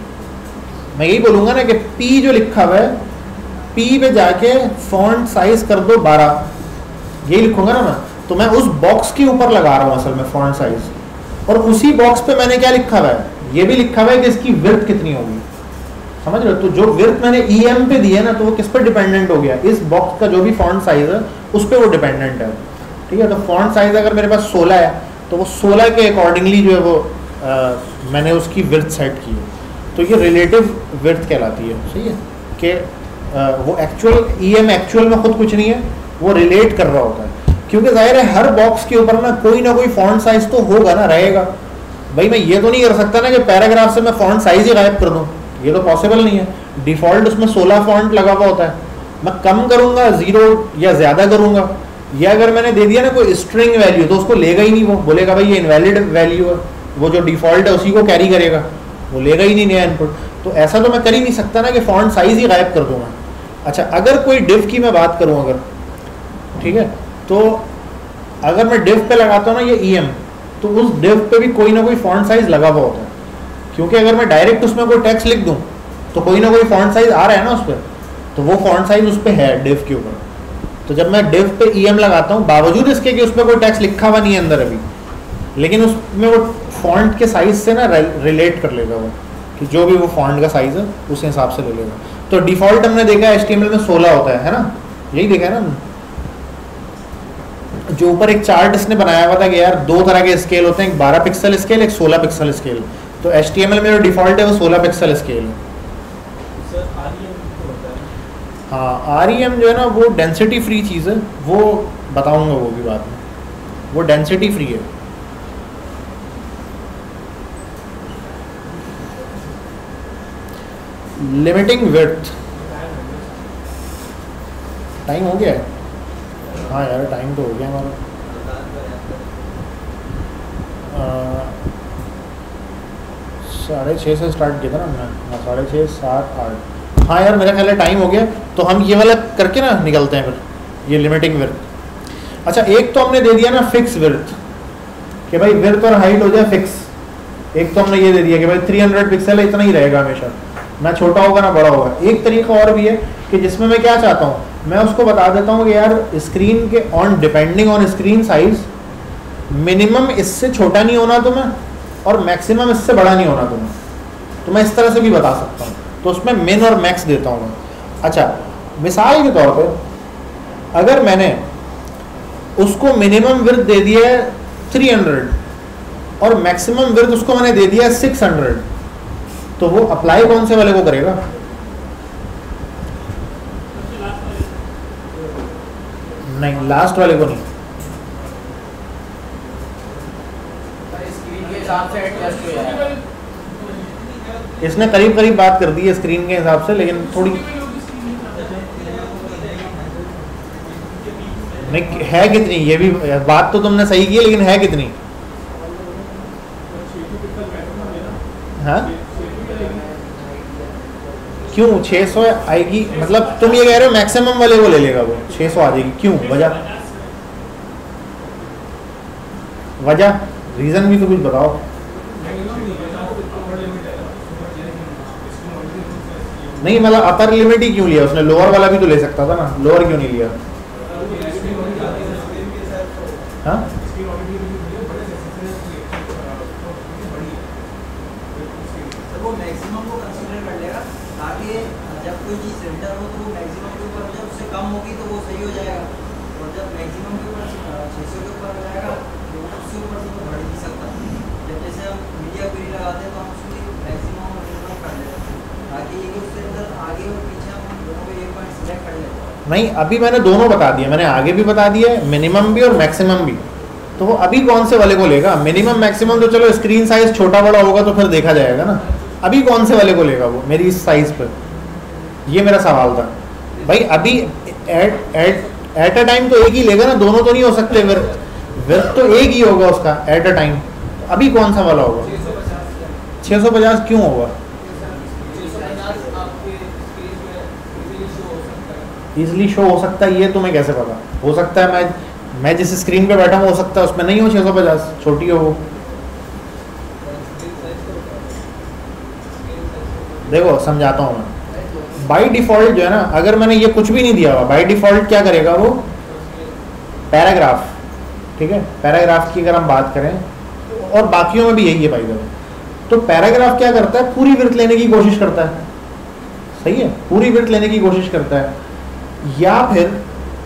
मैं यही बोलूँगा ना कि पी जो लिखा हुआ है पी पे जाके फॉन्ट साइज कर दो बारह, यही लिखूंगा ना मैं, तो मैं उस बॉक्स के ऊपर लगा रहा हूँ असल में फॉन्ट साइज, और उसी बॉक्स पे मैंने क्या लिखा हुआ है, ये भी लिखा हुआ है कि इसकी विड्थ कितनी होगी, समझ रहे हो। तो जो विड्थ मैंने ई एम पे दी है ना, तो वो किस पर डिपेंडेंट हो गया, इस बॉक्स का जो भी फॉन्ट साइज है उस पर वो डिपेंडेंट है। ठीक है, तो फॉन्ट साइज अगर मेरे पास सोलह है तो वो सोलह के अकॉर्डिंगली जो है वो आ, मैंने उसकी विड्थ सेट की है, तो ये रिलेटिव विड्थ कहलाती है। सही है कि वो एक्चुअल ई एम एक्चुअल में खुद कुछ नहीं है, वो रिलेट कर रहा होता है, क्योंकि जाहिर है हर बॉक्स के ऊपर ना कोई ना कोई फॉन्ट साइज तो होगा ना, रहेगा। भाई मैं ये तो नहीं कर सकता ना कि पैराग्राफ से मैं फॉन्ट साइज ही गायब कर दूँ, ये तो पॉसिबल नहीं है। डिफ़ॉल्ट उसमें सोलह फॉन्ट लगा हुआ होता है, मैं कम करूँगा जीरो या ज़्यादा करूँगा, या अगर मैंने दे दिया ना कोई स्ट्रिंग वैल्यू तो उसको लेगा ही नहीं, वो बोलेगा भाई ये इनवैलिड वैल्यू है, वो जो डिफ़ॉल्ट है उसी को कैरी करेगा, वो लेगा ही नहीं नया इनपुट। तो ऐसा तो मैं कर ही नहीं सकता ना कि फॉन्ट साइज ही गायब कर दूँगा। अच्छा, अगर कोई डिव की मैं बात करूँ अगर, ठीक है, तो अगर मैं डिव पे लगाता हूँ ना ये ई एम, तो उस डिव पे भी कोई ना कोई फॉन्ट साइज लगा हुआ होता है, क्योंकि अगर मैं डायरेक्ट उसमें कोई टेक्स्ट लिख दूँ तो कोई ना कोई फॉन्ट साइज आ रहा है ना उस पर, तो वो फॉन्ट साइज उस पर है डिव के ऊपर। तो जब मैं डिव पे ई एम लगाता हूँ, बावजूद इसके कि उसमें कोई टेक्स्ट लिखा हुआ नहीं है अंदर अभी, लेकिन उसमें वो फॉन्ट के साइज से ना रिलेट कर लेगा वो, कि जो भी वो फॉन्ट का साइज है उस हिसाब से ले लेगा। तो डिफ़ॉल्ट हमने देखा है एच टी एम एल में सोलह होता है है ना, यही देखा है ना। जो ऊपर एक चार्ट इसने बनाया हुआ था कि यार दो तरह के स्केल होते हैं, एक बारह पिक्सल स्केल, एक सोलह पिक्सल स्केल। तो एच टी एम एल में जो डिफ़ॉल्ट है वो सोलह पिक्सल स्केल है। सर हाँ आर ई एम जो है ना वो डेंसिटी फ्री चीज़ है, वो बताऊंगा वो भी बाद में, वो डेंसिटी फ्री है। लिमिटिंग विड्थ, टाइम हो गया है? हाँ यार टाइम तो हो गया हमारा। साढ़े छः से स्टार्ट किया था ना हमने, हाँ साढ़े छः सात आठ, हाँ यार मेरा ख्याल है टाइम हो गया, तो हम ये वाला करके ना निकलते हैं फिर, ये लिमिटिंग विड्थ। अच्छा एक तो हमने दे दिया ना फिक्स विड्थ, कि भाई विड्थ और हाइट हो जाए फिक्स। एक तो हमने ये दे दिया कि भाई तीन सौ पिक्सल है, इतना ही रहेगा हमेशा, ना छोटा होगा ना बड़ा होगा। एक तरीका और भी है कि जिसमें मैं क्या चाहता हूँ, मैं उसको बता देता हूँ कि यार स्क्रीन के on depending on screen size minimum इससे छोटा नहीं होना तुम्हें और मैक्सिमम इससे बड़ा नहीं होना तुम्हें, तो मैं इस तरह से भी बता सकता हूँ, तो उसमें मिन और मैक्स देता हूँ मैं। अच्छा मिसाल के तौर पे अगर मैंने उसको मिनिमम विड्थ दे दिया है तीन सौ और मैक्सिमम विड्थ उसको मैंने दे दिया है छह सौ, तो वो अप्लाई कौन से वाले को करेगा? नहीं लास्ट वाले को नहीं, इसने करीब करीब बात कर दी है स्क्रीन के हिसाब से, लेकिन थोड़ी नहीं है कितनी, ये भी बात तो तुमने सही की है, लेकिन है कितनी? हाँ क्यों छह सौ आएगी? मतलब तुम ये कह रहे हो मैक्सिमम वाले को ले लेगा वो, छह सौ आ जाएगी, क्यों? वजह वजह रीजन भी तो कुछ बताओ। नहीं मतलब अपर लिमिट ही क्यों लिया उसने? लोअर वाला भी तो ले सकता था ना, लोअर क्यों नहीं लिया? हाँ कोई चीज सेंटर हो तो वो मैक्सिमम के ऊपर हो जाए, उससे कम होगी तो वो सही हो जाएगा, और जब मैक्सिमम के ऊपर छः सौ के ऊपर हो जाएगा तो उससे ऊपर से तो बढ़ नहीं सकता। जब जैसे हम मीडिया क्वेरी लगाते हैं तो हम उसकी मैक्सिमम और मिनिमम कर लेते हैं, ताकि ये उसके अंदर आगे और पीछे हम दोनों को एक पॉइंट सिलेक्ट कर लेते हैं। नहीं अभी मैंने दोनों बता दिया, मैंने आगे भी बता दिया मिनिमम भी और मैक्सिमम भी, तो वो अभी कौन से वाले को लेगा? मिनिमम मैक्सिमम तो चलो स्क्रीन साइज छोटा बड़ा होगा तो फिर देखा जाएगा ना, अभी कौन से वाले को लेगा वो मेरी इस साइज पर? ये मेरा सवाल था भाई। अभी at at at a time तो एक ही लेगा ना, दोनों तो नहीं हो सकते, विड्थ विड्थ तो एक ही होगा उसका एट अ टाइम, अभी कौन सा वाला होगा? छः सौ पचास क्यों होगा? इजली शो हो सकता है, ये तुम्हें कैसे पता? हो सकता है मैं मैं जिस स्क्रीन पे बैठा हूँ हो सकता है उसमें नहीं हो छः सौ पचास, छोटी हो वो। देखो समझाता हूँ मैं, बाय डिफ़ॉल्ट जो है ना, अगर मैंने ये कुछ भी नहीं दिया हुआ, बाय डिफ़ॉल्ट क्या करेगा वो? पैराग्राफ, ठीक है, पैराग्राफ की अगर हम बात करें और बाकियों में भी यही है भाई साहब, तो पैराग्राफ क्या करता है? पूरी विड्थ लेने की कोशिश करता है, सही है, पूरी विड्थ लेने की कोशिश करता है, या फिर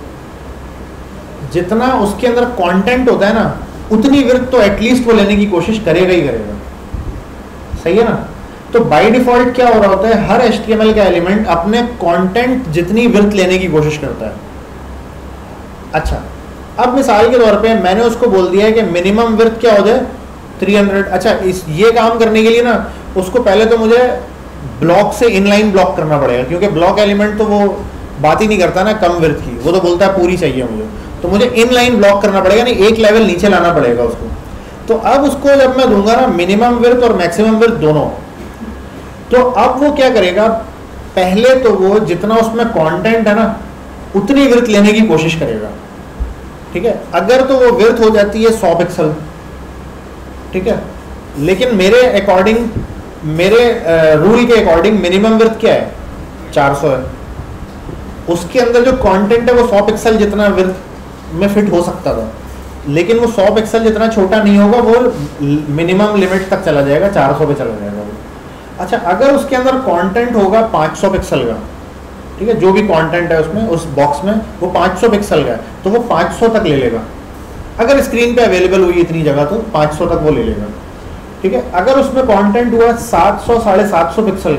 जितना उसके अंदर कंटेंट होता है ना उतनी विड्थ तो एटलीस्ट वो लेने की कोशिश करेगा ही करेगा, सही है ना? तो बाय डिफॉल्ट क्या हो रहा होता है, हर एच टी एम एल का एलिमेंट अपने कंटेंट जितनी विड्थ लेने की कोशिश करता है। अच्छा अब मिसाल के तौर पे मैंने उसको बोल दिया है कि मिनिमम विड्थ क्या हो जाए तीन सौ। अच्छा इस ये काम करने के लिए ना उसको पहले तो मुझे ब्लॉक से इनलाइन ब्लॉक करना पड़ेगा, क्योंकि ब्लॉक एलिमेंट तो वो बात ही नहीं करता ना कम विड्थ की, वो तो बोलता है पूरी चाहिए मुझे, तो मुझे इनलाइन ब्लॉक करना पड़ेगा, नहीं एक लेवल नीचे लाना पड़ेगा उसको। तो अब उसको जब मैं दूंगा ना मिनिमम विड्थ और मैक्सिमम विड्थ दोनों, तो अब वो क्या करेगा, पहले तो वो जितना उसमें कंटेंट है ना उतनी विड्थ लेने की कोशिश करेगा, ठीक है। अगर तो वो विड्थ हो जाती है सौ पिक्सल, ठीक है, लेकिन मेरे अकॉर्डिंग, मेरे रूल के अकॉर्डिंग मिनिमम विड्थ क्या है, चार सौ है, उसके अंदर जो कंटेंट है वो सौ पिक्सल जितना विड्थ में फिट हो सकता था, लेकिन वो सौ पिक्सल जितना छोटा नहीं होगा, वो मिनिमम लिमिट तक चला जाएगा, चार सौ पे चला जाएगा वो। अच्छा अगर उसके अंदर कंटेंट होगा पाँच सौ पिक्सल का, ठीक है, जो भी कंटेंट है उसमें उस बॉक्स में वो पाँच सौ पिक्सल का है, तो वो पाँच सौ तक ले लेगा, अगर स्क्रीन पे अवेलेबल हुई इतनी जगह तो पाँच सौ तक वो ले लेगा, ठीक है। अगर उसमें कंटेंट हुआ सात सौ साढ़े सात सौ पिक्सल का,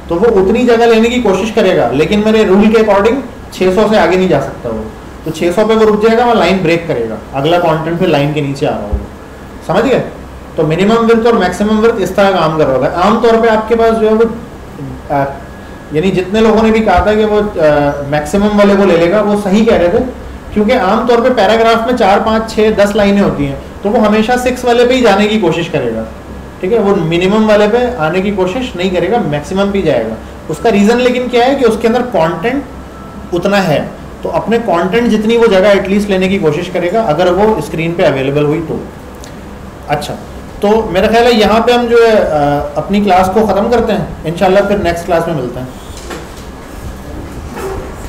तो वो उतनी जगह लेने की कोशिश करेगा, लेकिन मेरे रूल के अकॉर्डिंग छह सौ से आगे नहीं जा सकता वो, तो छह सौ पे वो रुक जाएगा, वहाँ लाइन ब्रेक करेगा, अगला कंटेंट फिर लाइन के नीचे आ रहा होगा। समझ गए? तो मिनिमम विड्थ और मैक्सिमम विड्थ इस तरह काम कर रहा है। आमतौर पे आपके पास जो है वो यानी जितने लोगों ने भी कहा था कि वो मैक्सिमम वाले को ले लेगा, वो सही कह रहे थे, क्योंकि आमतौर पे पैराग्राफ में चार पाँच छः दस लाइनें होती हैं, तो वो हमेशा सिक्स वाले पे ही जाने की कोशिश करेगा, ठीक है, वो मिनिमम वाले पे आने की कोशिश नहीं करेगा, मैक्सिमम पे जाएगा। उसका रीज़न लेकिन क्या है कि उसके अंदर कंटेंट उतना है, तो अपने कंटेंट जितनी वो जगह एटलीस्ट लेने की कोशिश करेगा, अगर वो स्क्रीन पे अवेलेबल हुई तो। अच्छा, तो मेरा ख्याल है यहाँ पे हम जो है अपनी क्लास को ख़त्म करते हैं, इंशाल्लाह फिर नेक्स्ट क्लास में मिलते हैं।